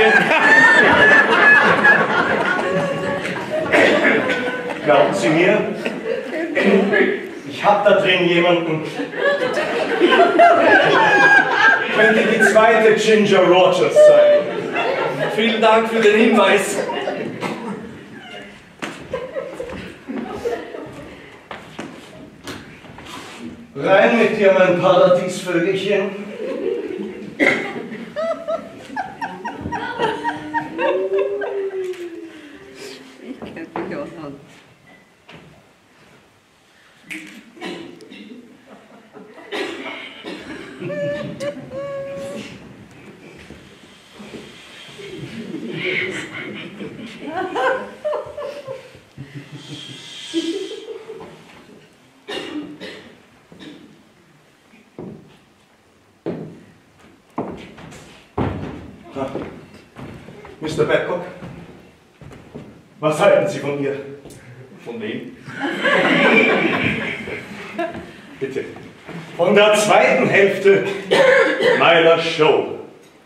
Glauben Sie mir? Ich habe da drin jemanden. Könnte die zweite Ginger Rogers sein. Vielen Dank für den Hinweis. Rein mit dir, mein Paradiesvögelchen. Ich kenne mich auch an. Mister Babcock, was halten Sie von ihr? Von wem? Bitte. Von der zweiten Hälfte meiner Show.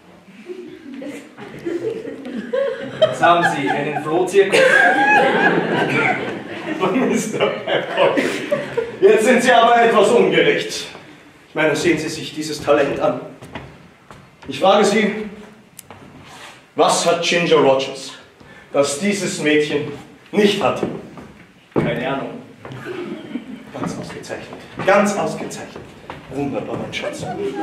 Was haben Sie, einen Flohzirkus? Mister Babcock, jetzt sind Sie aber etwas ungerecht. Ich meine, sehen Sie sich dieses Talent an. Ich frage Sie, was hat Ginger Rogers, das dieses Mädchen nicht hat? Keine Ahnung. Ganz ausgezeichnet. Ganz ausgezeichnet. Wunderbar, mein Schatz.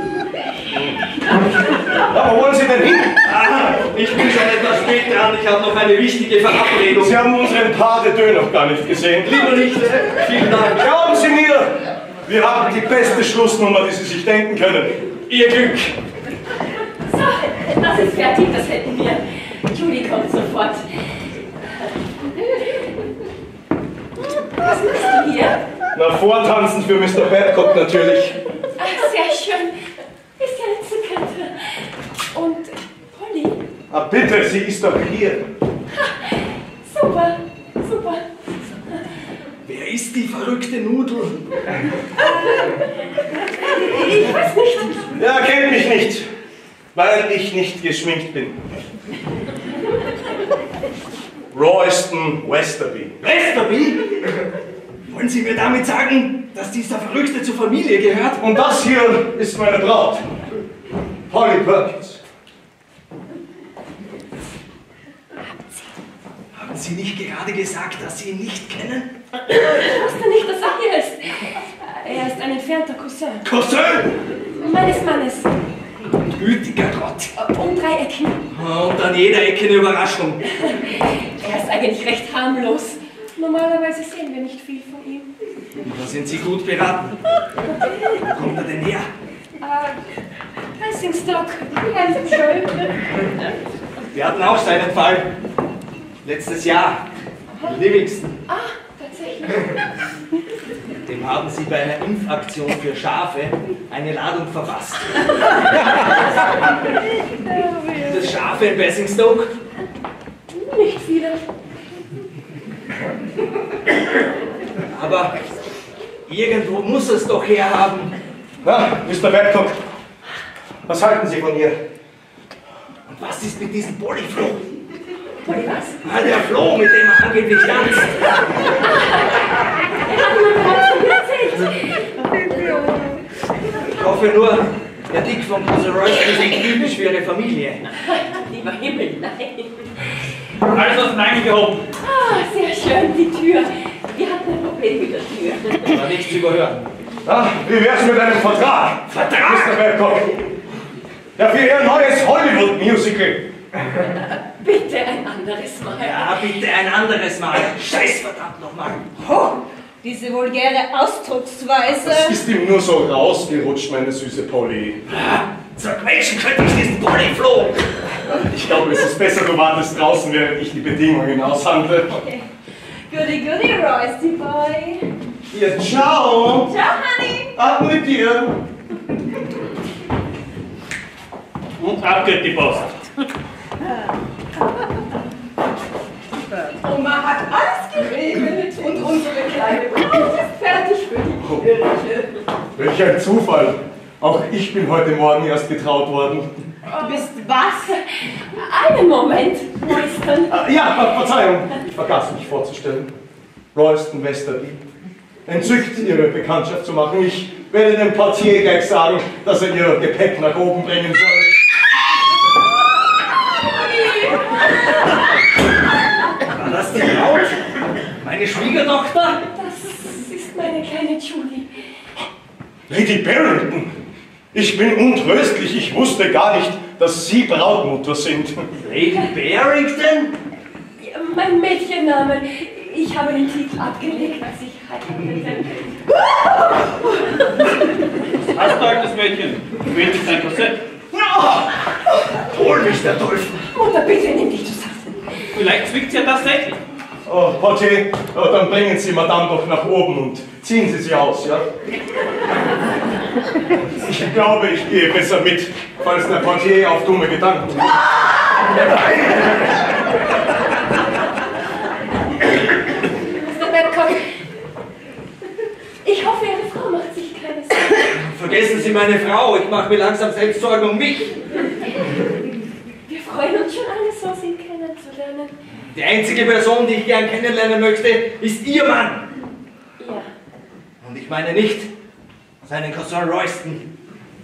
Ja, wo wollen Sie denn hin? Ah, ich bin schon etwas spät dran, ich habe noch eine wichtige Verabredung. Sie haben unseren Pas de deux noch gar nicht gesehen. Lieber nicht, vielen Dank. Glauben Sie mir, wir haben die beste Schlussnummer, die Sie sich denken können. Ihr Glück. So, das ist fertig, das hätten wir. Julie kommt sofort. Was machst du hier? Na, vortanzen für Mister Babcock natürlich. Ach, sehr schön. Ist ja entzückend. Und Polly? Ah, bitte, sie ist doch hier. Ha, super, super. Wer ist die verrückte Nudel? Ich weiß nicht. Er kennt mich nicht, weil ich nicht geschminkt bin. Royston Westerby. Westerby? Wollen Sie mir damit sagen, dass dieser Verrückte zur Familie gehört? Und das hier ist meine Braut, Polly Perkins. Haben Sie nicht gerade gesagt, dass Sie ihn nicht kennen? Ich wusste nicht, dass er hier ist. Er ist ein entfernter Cousin. Cousin? Meines Mannes. Gütiger Gott. Um drei Ecken. Und an jeder Ecke eine Überraschung. Er ist eigentlich recht harmlos. Normalerweise sehen wir nicht viel von ihm. Da sind Sie gut beraten. Wo kommt er denn her? Äh, Basingstoke. Ganz schön. Wir hatten auch seinen Fall. Letztes Jahr. Livingston. Ah, tatsächlich. Dem haben Sie bei einer Impfaktion für Schafe eine Ladung verpasst. Gibt es Schafe in Basingstoke? Nicht viele. Aber irgendwo muss es doch herhaben. Na, Mister Babcock, was halten Sie von ihr? Und was ist mit diesem Polyfloh? Polly, was? Ah, der Floh, mit dem er angeblich tanzt. Er hat mir bereits von mir erzählt. Ich hoffe nur, der Dick von Cousin Royston ist nicht typisch für Ihre Familie. Lieber Himmel, nein. Alles aus dem Eingang gehoben. Ah, sehr schön, die Tür. Wir hatten ein Problem mit der Tür. War nichts zu überhören. Ah, wie wär's mit einem Vertrag? Vertrag? Mister Babcock. Ja, für Ihr neues Hollywood-Musical. Bitte ein anderes Mal. Ja, bitte ein anderes Mal. Scheiß verdammt nochmal. Oh, diese vulgäre Ausdrucksweise. Das ist ihm nur so rausgerutscht, meine süße Polly. Zerquetschen könnte ich diesen Polyfloh. Ich glaube, es ist besser, du wartest draußen, während ich die Bedingungen aushandle. Okay. Goody, goody, Roysty Boy. Ja, ciao. Ciao, Honey. Ab mit dir. Und ab geht die Post. Oma hat alles geregelt und unsere kleine Braut ist fertig für die Kirche. Welch ein Zufall. Auch ich bin heute Morgen erst getraut worden. Du bist was? Einen Moment, Royston. Ah, ja, Ver Verzeihung, ich vergaß mich vorzustellen. Royston Westerby. Entzückt, Ihre Bekanntschaft zu machen. Ich werde dem Portier gleich sagen, dass er Ihr Gepäck nach oben bringen soll. War das die Braut? Meine Schwiegertochter? Das ist meine kleine Julie. Lady Barrington, ich bin untröstlich. Ich wusste gar nicht, dass Sie Brautmutter sind. Lady Barrington? Ja, mein Mädchenname. Ich habe den Titel abgelegt, als ich heiratete. Hast du, altes Mädchen? Wählt sich dein Korsett? Hol mich der Teufel! Mutter, bitte nimm dich zusammen. Vielleicht zwickt sie ja tatsächlich. Oh, Portier, oh, dann bringen Sie Madame doch nach oben und ziehen Sie sie aus, ja? Ich glaube, ich gehe besser mit, falls der Portier auf dumme Gedanken kommt. Mister Babcock, ich hoffe, Ihre Frau macht sich keine Sorgen. Vergessen Sie meine Frau, ich mache mir langsam selbst Sorgen um mich. Wir freuen uns schon alle so, Sie kennenzulernen. Die einzige Person, die ich gern kennenlernen möchte, ist Ihr Mann. Ja. Und ich meine nicht seinen Cousin Royston.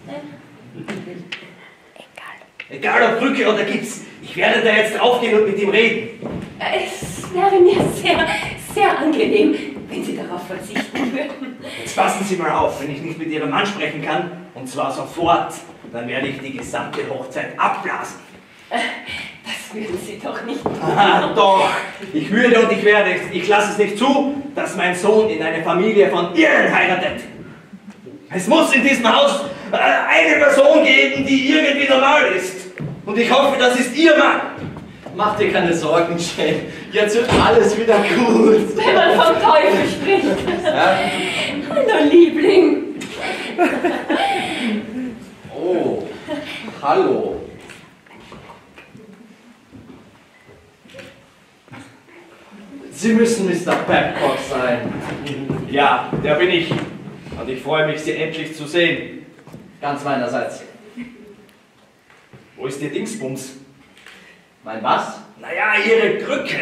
Egal ob Brücke oder Gips, ich werde da jetzt draufgehen und mit ihm reden. Es wäre mir sehr, sehr angenehm, wenn Sie darauf verzichten würden. Jetzt passen Sie mal auf, wenn ich nicht mit Ihrem Mann sprechen kann, und zwar sofort, dann werde ich die gesamte Hochzeit abblasen. Das würden Sie doch nicht tun. Ah, doch, ich würde und ich werde. Ich lasse es nicht zu, dass mein Sohn in eine Familie von Irren heiratet. Es muss in diesem Haus äh, eine Person geben, die irgendwie normal ist. Und ich hoffe, das ist Ihr Mann. Mach dir keine Sorgen, Jane. Jetzt wird alles wieder gut. Wenn man vom Teufel spricht. Ja? Hallo, Liebling. Oh, hallo. Sie müssen Mister Babcock sein. Ja, der bin ich. Und ich freue mich, Sie endlich zu sehen. Ganz meinerseits. Wo ist Ihr Dingsbums? Mein was? Naja, Ihre Krücke.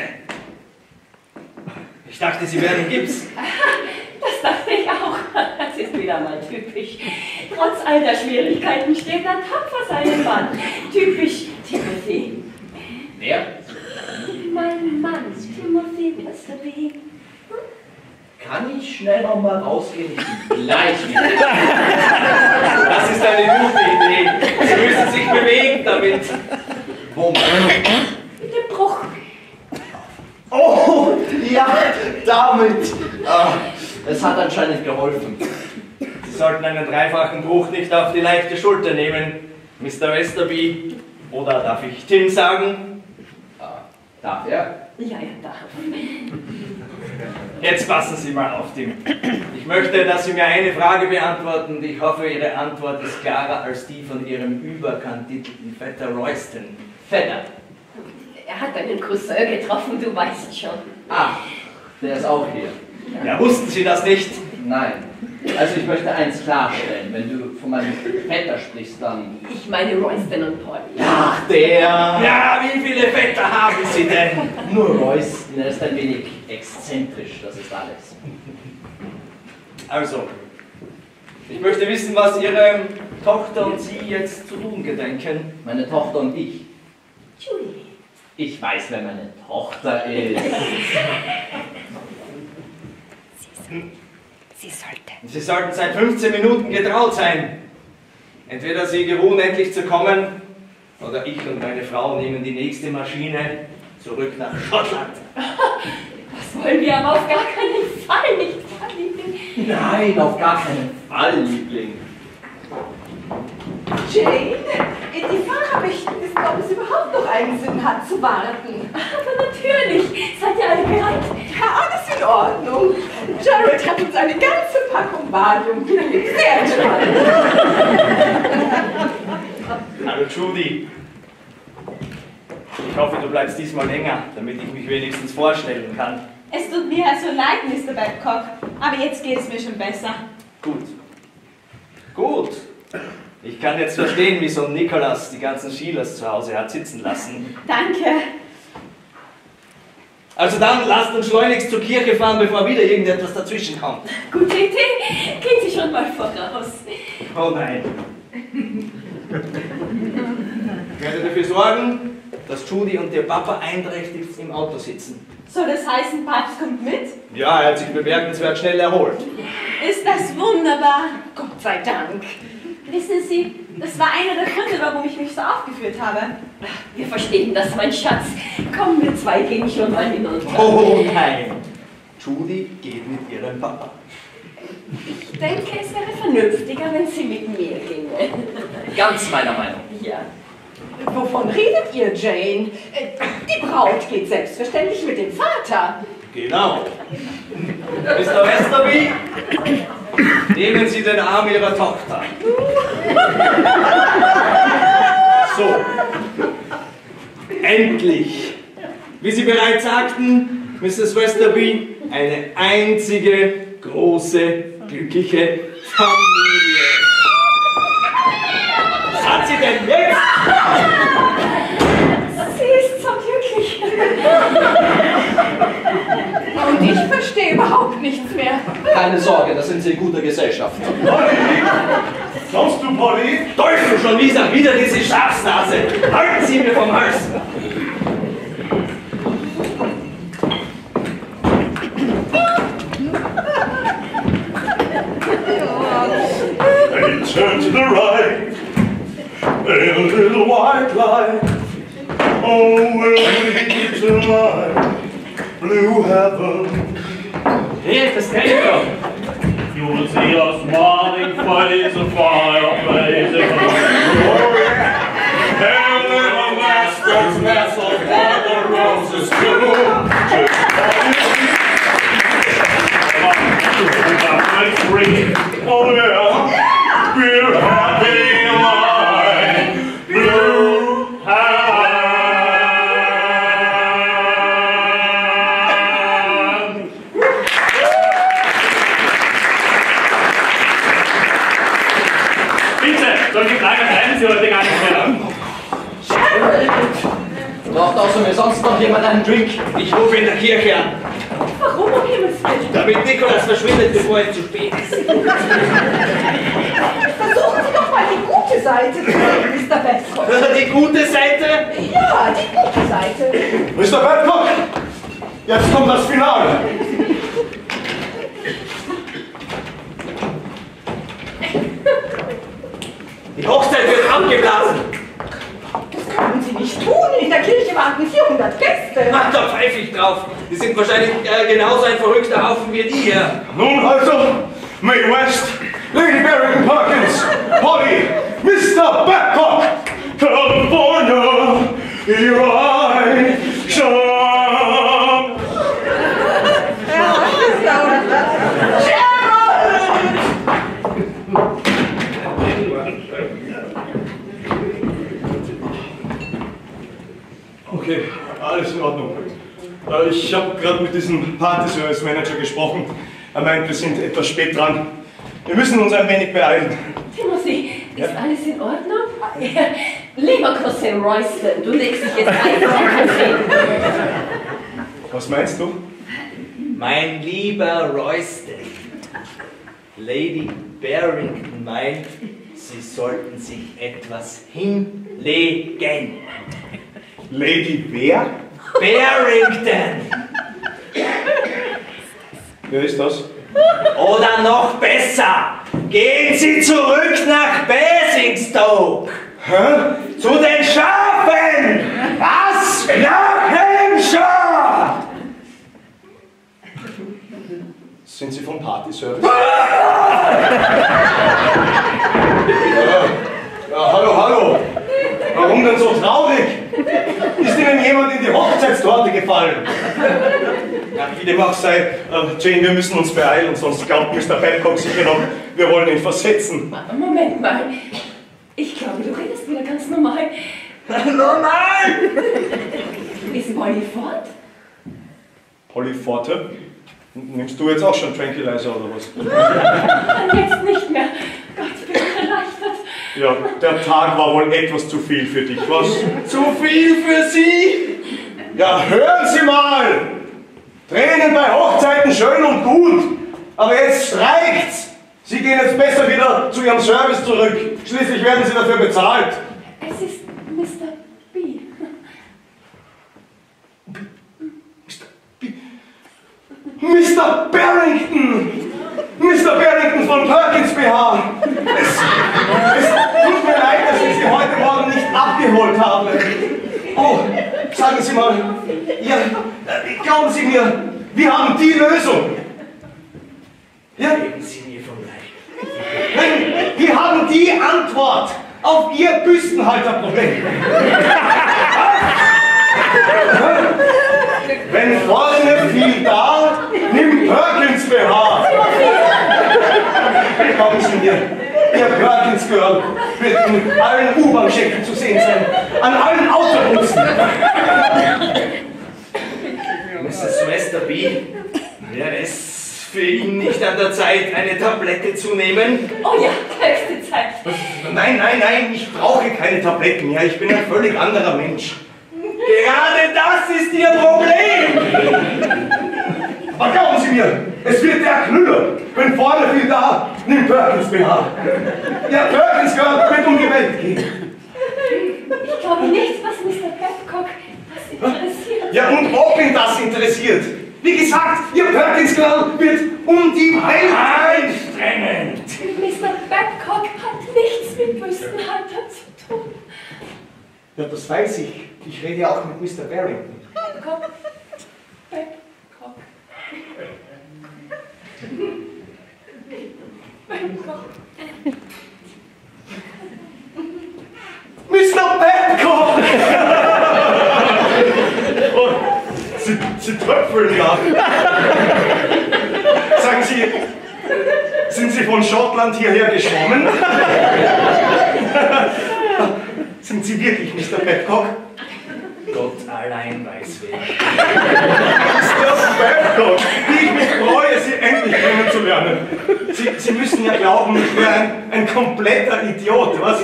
Ich dachte, Sie wären in Gips. Das dachte ich auch. Das ist wieder mal typisch. Trotz all der Schwierigkeiten steht er tapfer seinen Mann. Typisch Timothy. Wer? Mein Mann, Timothy Westerby. Kann ich schnell noch mal rausgehen? Ich bin gleich wieder. Das ist eine gute Idee. Sie müssen sich bewegen damit. Wo? Mit dem Bruch. Oh, ja, damit. Ah, es hat anscheinend geholfen. Sie sollten einen dreifachen Bruch nicht auf die leichte Schulter nehmen, Mister Westerby. Oder darf ich Tim sagen? Ah, darf er? Ja, er darf. Jetzt passen Sie mal auf, Tim. Ich möchte, dass Sie mir eine Frage beantworten und ich hoffe, Ihre Antwort ist klarer als die von Ihrem überkantitelten Vetter Royston. Vetter. Er hat einen Cousin getroffen, du weißt schon. Ah, der ist auch hier. Ja, wussten Sie das nicht? Nein. Also ich möchte eins klarstellen, wenn du von meinem Vetter sprichst, dann... Ich meine Royston und Polly. Ach, der... Ja, wie viele Vetter haben Sie denn? Nur Royston, er ist ein wenig exzentrisch, das ist alles. Also, ich möchte wissen, was Ihre Tochter und Sie jetzt zu tun gedenken. Meine Tochter und ich. Julie. Ich weiß, wer meine Tochter ist. Sie sollte. Sie sollten seit fünfzehn Minuten getraut sein. Entweder Sie geruhen endlich zu kommen, oder ich und meine Frau nehmen die nächste Maschine zurück nach Schottland. Das wollen wir aber auf gar keinen Fall nicht, Liebling. Nein, auf gar keinen Fall, Liebling. Jane, die Fahrer möchten wissen, ob es überhaupt noch einen Sinn hat zu warten. Aber natürlich. Seid ihr alle bereit? Ja, alles in Ordnung. Jared hat uns eine ganze Packung Valium gegeben. Sehr entspannt. Hallo Judy. Ich hoffe, du bleibst diesmal länger, damit ich mich wenigstens vorstellen kann. Es tut mir also leid, Mister Babcock, aber jetzt geht es mir schon besser. Gut. Gut. Ich kann jetzt verstehen, wieso Nicholas die ganzen Schielers zu Hause hat sitzen lassen. Danke. Also dann, lasst uns schleunigst zur Kirche fahren, bevor wieder irgendetwas dazwischen kommt. Gute Idee. Gehen Sie schon mal voraus. Oh nein. Ich werde dafür sorgen, dass Judy und ihr Papa einträchtig im Auto sitzen. Soll das heißen, Papst kommt mit? Ja, er hat sich bemerkenswert schnell erholt. Ist das wunderbar. Gott sei Dank. Wissen Sie, das war einer der Gründe, warum ich mich so aufgeführt habe. Wir verstehen das, mein Schatz. Kommen wir zwei gehen schon mal hinunter. Oh nein. Judy geht mit ihrem Papa. Ich denke, es wäre vernünftiger, wenn Sie mit mir ginge. Ganz meiner Meinung. Ja. Wovon redet ihr, Jane? Die Braut geht selbstverständlich mit dem Vater. Genau. Mister Westerby, nehmen Sie den Arm Ihrer Tochter. So. Endlich. Wie Sie bereits sagten, Misses Westerby, eine einzige, große, glückliche Familie. Was hat sie denn jetzt? Sie ist so glücklich. Und ich verstehe überhaupt nichts mehr. Keine Sorge, da sind Sie in guter Gesellschaft. Polly! Kommst du, Polly? Teufel schon wieder, wieder diese Schafsnase! Halten Sie mir vom Hals! And he turned to the right, a little white light. Oh, will we to my blue heaven? Hey, das kenn ich doch. You will see us morning fires of fireplace. Oh yeah. And little bastards nestled for the roses too. Oh yeah. We're happy in my blue heaven. Solche Fragen bleiben Sie heute gar nicht mehr. Braucht außer mir sonst noch jemand einen Drink? Ich rufe in der Kirche an. Warum um Himmels Willen? Damit Nicholas verschwindet, bevor er zu spät ist. Versuchen Sie doch mal die gute Seite zu sehen, Mister Babcock. Die gute Seite? Ja, die gute Seite. Mister Babcock, jetzt kommt das Finale. Die Hochzeit wird abgeblasen. Das können Sie nicht tun. In der Kirche warten vierhundert Gäste. Ach, da pfeife ich drauf. Die sind wahrscheinlich äh, genauso ein verrückter Haufen wie die hier. Nun also, Mae West, Lady Barrington Perkins, Polly, Mister Babcock, California, here I shine. Okay, alles in Ordnung. Ich habe gerade mit diesem Party-Service-Manager gesprochen. Er meint, wir sind etwas spät dran. Wir müssen uns ein wenig beeilen. Timothy, ist Ja? alles in Ordnung? Ja. Lieber Cousin Royston, du legst dich jetzt einfach hin. Was meinst du? Mein lieber Royston, Lady Barrington meint, Sie sollten sich etwas hinlegen. Lady wer? Barrington! Wer ist das? Oder noch besser, gehen Sie zurück nach Basingstoke! Hä? Zu den Schafen! Was? Nach Hampshire! Sind Sie vom Party-Service? Ah! Ja, ja, hallo, hallo. Warum denn so traurig? Ist Ihnen jemand in die Hochzeitstorte gefallen? Ja, wie dem auch sei, äh, Jane, wir müssen uns beeilen, sonst glaubt Mister Babcock sicher noch, wir wollen ihn versetzen. Moment mal. Ich glaube, du redest wieder ganz normal. Normal! Ist Polly fort? Polly Forte? Nimmst du jetzt auch schon Tranquilizer oder was? Jetzt nicht mehr. Gott, bin ich erleichtert. Ja, der Tag war wohl etwas zu viel für dich, was? Zu viel für Sie? Ja, hören Sie mal! Tränen bei Hochzeiten schön und gut, aber jetzt streikt's! Sie gehen jetzt besser wieder zu Ihrem Service zurück. Schließlich werden Sie dafür bezahlt. Es ist Mister B. Mister Barrington! Mister Barrington von Perkins B H! Es, es tut mir leid, dass ich Sie heute Morgen nicht abgeholt habe. Oh, sagen Sie mal, ja, äh, glauben Sie mir, wir haben die Lösung. Ja? Geben Sie mir vom Leib. Nein, wir haben die Antwort auf Ihr Büstenhalterproblem. Wenn vorne viel da, nimm Perkins B H. Glauben Sie mir, Ihr Perkins Girl wird in allen U-Bahn-Schächten zu sehen sein, an allen Autobussen. Misses Mister B, wäre es für ihn nicht an der Zeit, eine Tablette zu nehmen? Oh ja, höchste Zeit. Nein, nein, nein, ich brauche keine Tabletten mehr, ich bin ein völlig anderer Mensch. Gerade das ist Ihr Problem! Aber glauben Sie mir, es wird der Knüller. Wenn vorne viel da, nimm Perkins B H. Der Perkins Girl wird um die Welt gehen. Ich glaube nicht, was Mister Babcock das interessiert. Ja, und ob ihn das interessiert. Wie gesagt, Ihr Perkins Girl wird um die Welt Anstrengend! Mister Babcock hat nichts mit Büstenhalter zu tun. Ja, das weiß ich. Ich rede ja auch mit Mister Barrington. Babcock. Babcock. Babcock. Mister Babcock! Oh, Sie, Sie tröpfeln ja. Sagen Sie, sind Sie von Schottland hierher geschwommen? Sind Sie wirklich Mister Babcock? Gott allein weiß wer. Mister Babcock, wie ich mich freue, Sie endlich kennenzulernen. Sie, Sie müssen ja glauben, ich wäre ein, ein kompletter Idiot, was?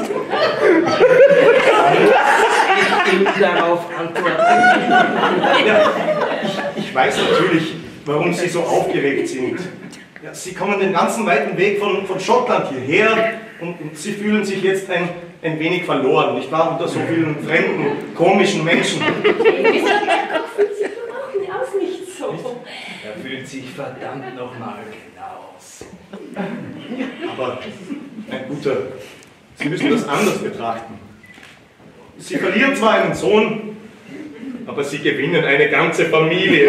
Ich will darauf antworten. Ja, ich, ich weiß natürlich, warum Sie so aufgeregt sind. Ja, Sie kommen den ganzen weiten Weg von, von Schottland hierher und, und Sie fühlen sich jetzt ein, ein wenig verloren, nicht wahr? Unter so vielen fremden, komischen Menschen. Mister Babcock fühlt sich von außen aus nicht so. Er fühlt sich verdammt nochmal genauso. Aber, mein Guter, Sie müssen das anders betrachten. Sie verlieren zwar einen Sohn, aber Sie gewinnen eine ganze Familie.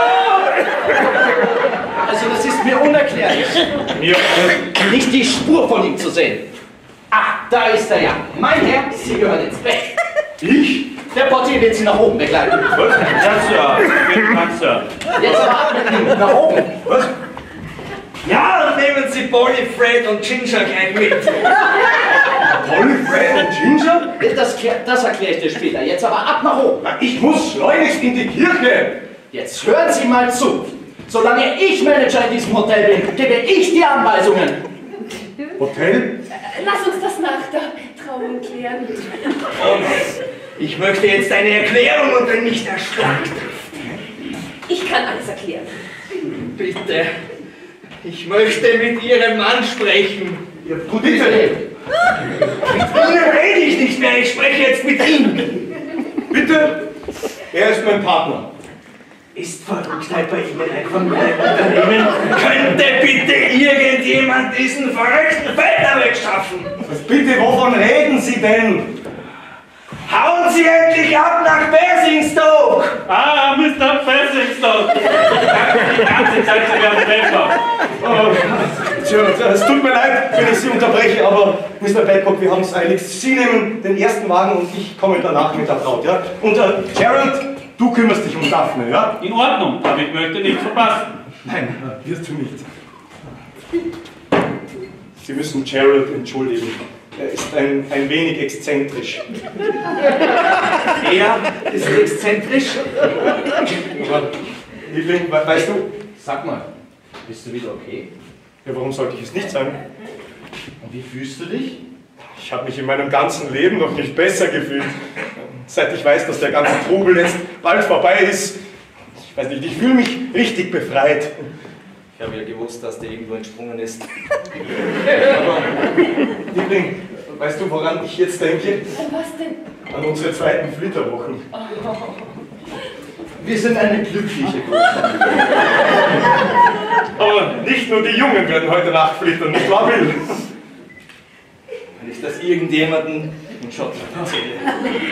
Also das ist mir unerklärlich. Ja. Nicht die Spur von ihm zu sehen. Ah, da ist er ja. Mein Herr, Sie gehören ins Bett. Ich? Der Portier wird Sie nach oben begleiten. Was? Ja, Sir. Vielen Dank, Sir. Jetzt aber ab mit ihm, nach oben. Was? Ja, und nehmen Sie Polly, Fred und Ginger gleich mit. Polly, Fred und Ginger? Das, das erkläre ich dir später. Jetzt aber ab nach oben. Na, ich muss schleunigst in die Kirche. Jetzt hören Sie mal zu. Solange ich Manager in diesem Hotel bin, gebe ich die Anweisungen. Hotel? Lass uns das nach der Trauung klären. Und ich möchte jetzt eine Erklärung und wenn mich der Schlag trifft. Ich kann alles erklären. Bitte. Ich möchte mit Ihrem Mann sprechen. Ja, bitte. Mit Ihnen rede ich nicht mehr, ich spreche jetzt mit ihm. Bitte? Er ist mein Partner. Ist Verrücktheit bei Ihnen ein Familienunternehmen? Könnte bitte irgendjemand diesen verrückten Feldner wegschaffen? Was bitte, wovon reden Sie denn? Hauen Sie endlich ab nach Basingstoke! Ah, Mister Basingstoke! Die ganze Zeit zu werden Babcock. Oh, tja, es tut mir leid, wenn ich Sie unterbreche, aber Mister Babcock, wir haben es eiligst. Sie nehmen den ersten Wagen und ich komme danach mit der Braut, ja? Und äh, Gerald, du kümmerst dich um Daphne, ja? In Ordnung, aber ich möchte nichts verpassen. Nein, wirst du nicht. Sie müssen Gerald entschuldigen. Er ist ein, ein wenig exzentrisch. Er ist exzentrisch. Aber, Liebling, we weißt du, Sag mal, bist du wieder okay? ja, warum sollte ich es nicht sein? Und wie fühlst du dich? Ich habe mich in meinem ganzen Leben noch nicht besser gefühlt. Seit ich weiß, dass der ganze Trubel jetzt bald vorbei ist. Ich weiß nicht, ich fühle mich richtig befreit. Ich habe ja gewusst, dass der irgendwo entsprungen ist. Aber, Liebling, weißt du, woran ich jetzt denke? Was denn? An unsere zweiten Flitterwochen. Wir sind eine glückliche Gruppe. Aber nicht nur die Jungen werden heute Nacht flittern, nicht wahr, Bill? Wenn ich das irgendjemandem in Schottland erzähle.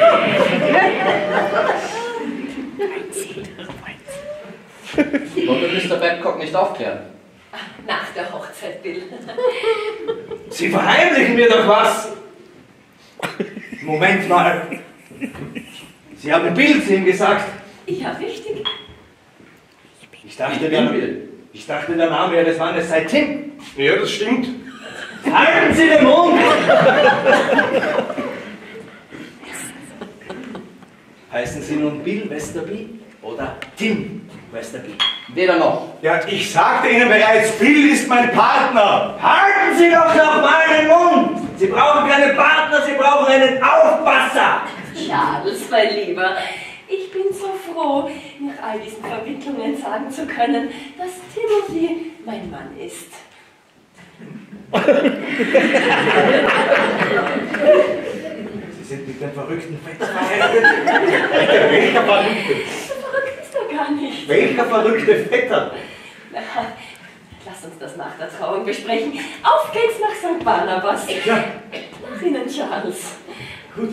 Wollen wir Mister Babcock nicht aufklären? Nach der Hochzeit, Bill. Sie verheimlichen mir doch was! Moment mal. Sie haben Bill zu ihm gesagt. Ja, richtig. Ich dachte, der, ich dachte, der Name Ihres Mannes sei Tim. Ja, das stimmt. Halten Sie den Mund! Heißen Sie nun Bill Westerby oder Tim Westerby? Weder noch. Ja, ich sagte Ihnen bereits, Bill ist mein Partner. Halten Sie doch noch mal den Mund! Sie brauchen keinen Partner, Sie brauchen einen Aufpasser! Charles, mein Lieber, ich bin so froh, nach all diesen Verwicklungen sagen zu können, dass Timothy mein Mann ist. Sie sind mit dem verrückten Fetz verheiratet? Welcher Verrückte? So verrückt ist er gar nicht. Welcher verrückte Vetter? Na, lass uns das nach der Trauung besprechen. Auf geht's nach Sankt Barnabas. Ja. Nach Ihnen, Charles. Gut.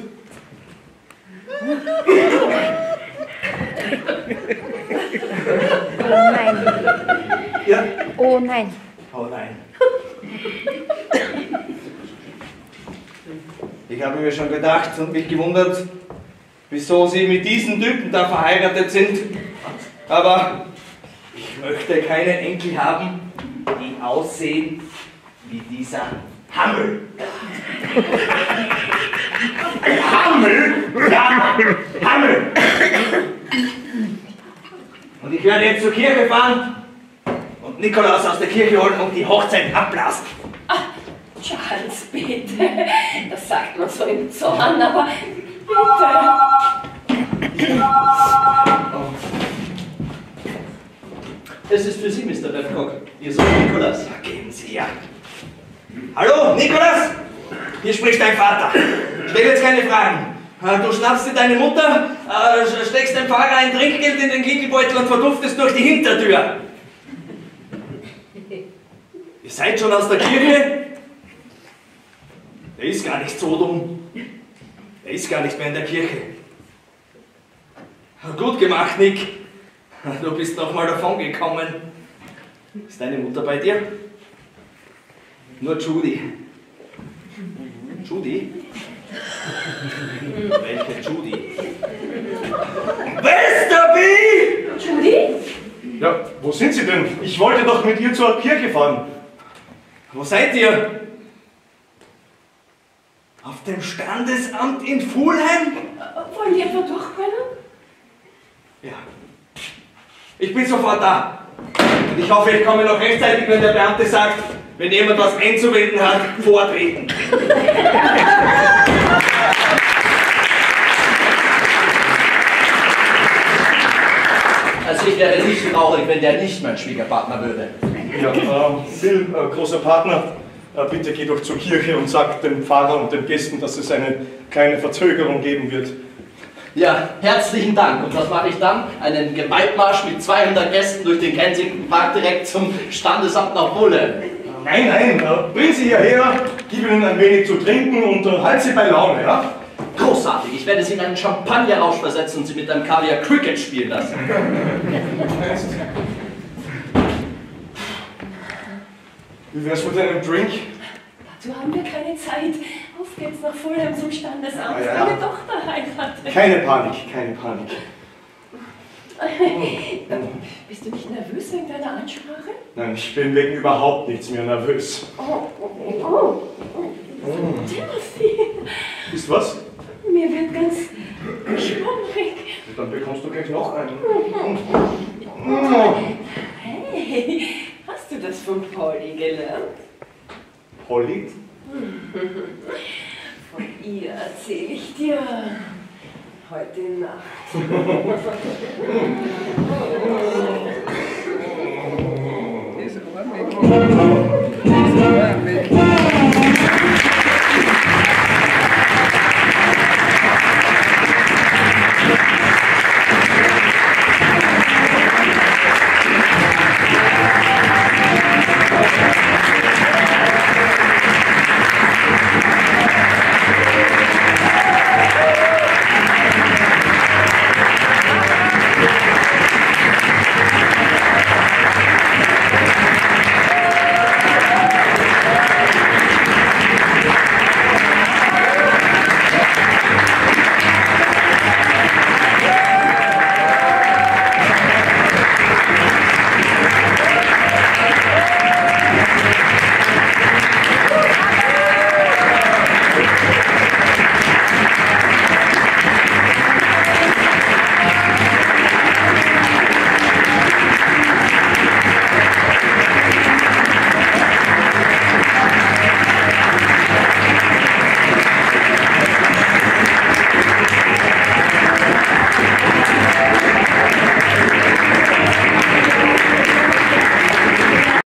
Oh nein. Ja. Oh nein. Oh nein. Ich habe mir schon gedacht und mich gewundert, wieso Sie mit diesen Typen da verheiratet sind. Aber ich möchte keine Enkel haben, die aussehen wie dieser Hammel. Hammel? Ja, Hammel. Und ich werde jetzt zur Kirche fahren und Nikolaus aus der Kirche holen und die Hochzeit abblasen. Ah, Charles, bitte. Das sagt man so im Zorn, aber bitte. Es ist für Sie, Mister Babcock. Ihr Sohn Nikolaus. Da gehen Sie ja. Hallo, Nikolaus? Hier spricht dein Vater. Stell jetzt keine Fragen. Du schnappst dir deine Mutter, äh, steckst dem Fahrer ein Trinkgeld in den Klingelbeutel und verduftest durch die Hintertür. Ihr seid schon aus der Kirche? Der ist gar nicht so dumm. Der ist gar nicht mehr in der Kirche. Gut gemacht, Nick. Du bist noch mal davon gekommen. Ist deine Mutter bei dir? Nur Judy. Judy? Welche Judy? Westerby! Judy? Ja, wo sind Sie denn? Ich wollte doch mit ihr zur Kirche fahren. Wo seid ihr? Auf dem Standesamt in Fulheim? Wollen die etwa durchbrennen? Ja. Ich bin sofort da. Und ich hoffe, ich komme noch rechtzeitig, wenn der Beamte sagt, wenn jemand was einzuwenden hat, vortreten. Also ich wäre nicht traurig, wenn der nicht mein Schwiegerpartner würde. Ja, äh, Bill, äh, großer Partner, äh, bitte geh doch zur Kirche und sag dem Pfarrer und den Gästen, dass es eine kleine Verzögerung geben wird. Ja, herzlichen Dank. Und was mache ich dann? Einen Gewaltmarsch mit zweihundert Gästen durch den Kensington Park direkt zum Standesamt nach Bulle. Nein, nein, äh, bring sie hierher, gib ihnen ein wenig zu trinken und äh, halt sie bei Laune, ja? Großartig. Ich werde sie in einen Champagnerrausch versetzen und sie mit einem Kaviar Cricket spielen lassen. Wie wär's mit einem Drink? Dazu haben wir keine Zeit. Auf geht's nach Fulham zum Standesamt. Ah, ja. Meine Tochter heiratet. Keine Panik, keine Panik. Bist du nicht nervös wegen deiner Ansprache? Nein, ich bin wegen überhaupt nichts mehr nervös. Oh, oh, oh. Timothy, Ist was? mir wird ganz schwummrig. Dann bekommst du gleich noch einen. Hey, hast du das von Polly gelernt? Polly? Von ihr erzähle ich dir heute Nacht. Das ist armig.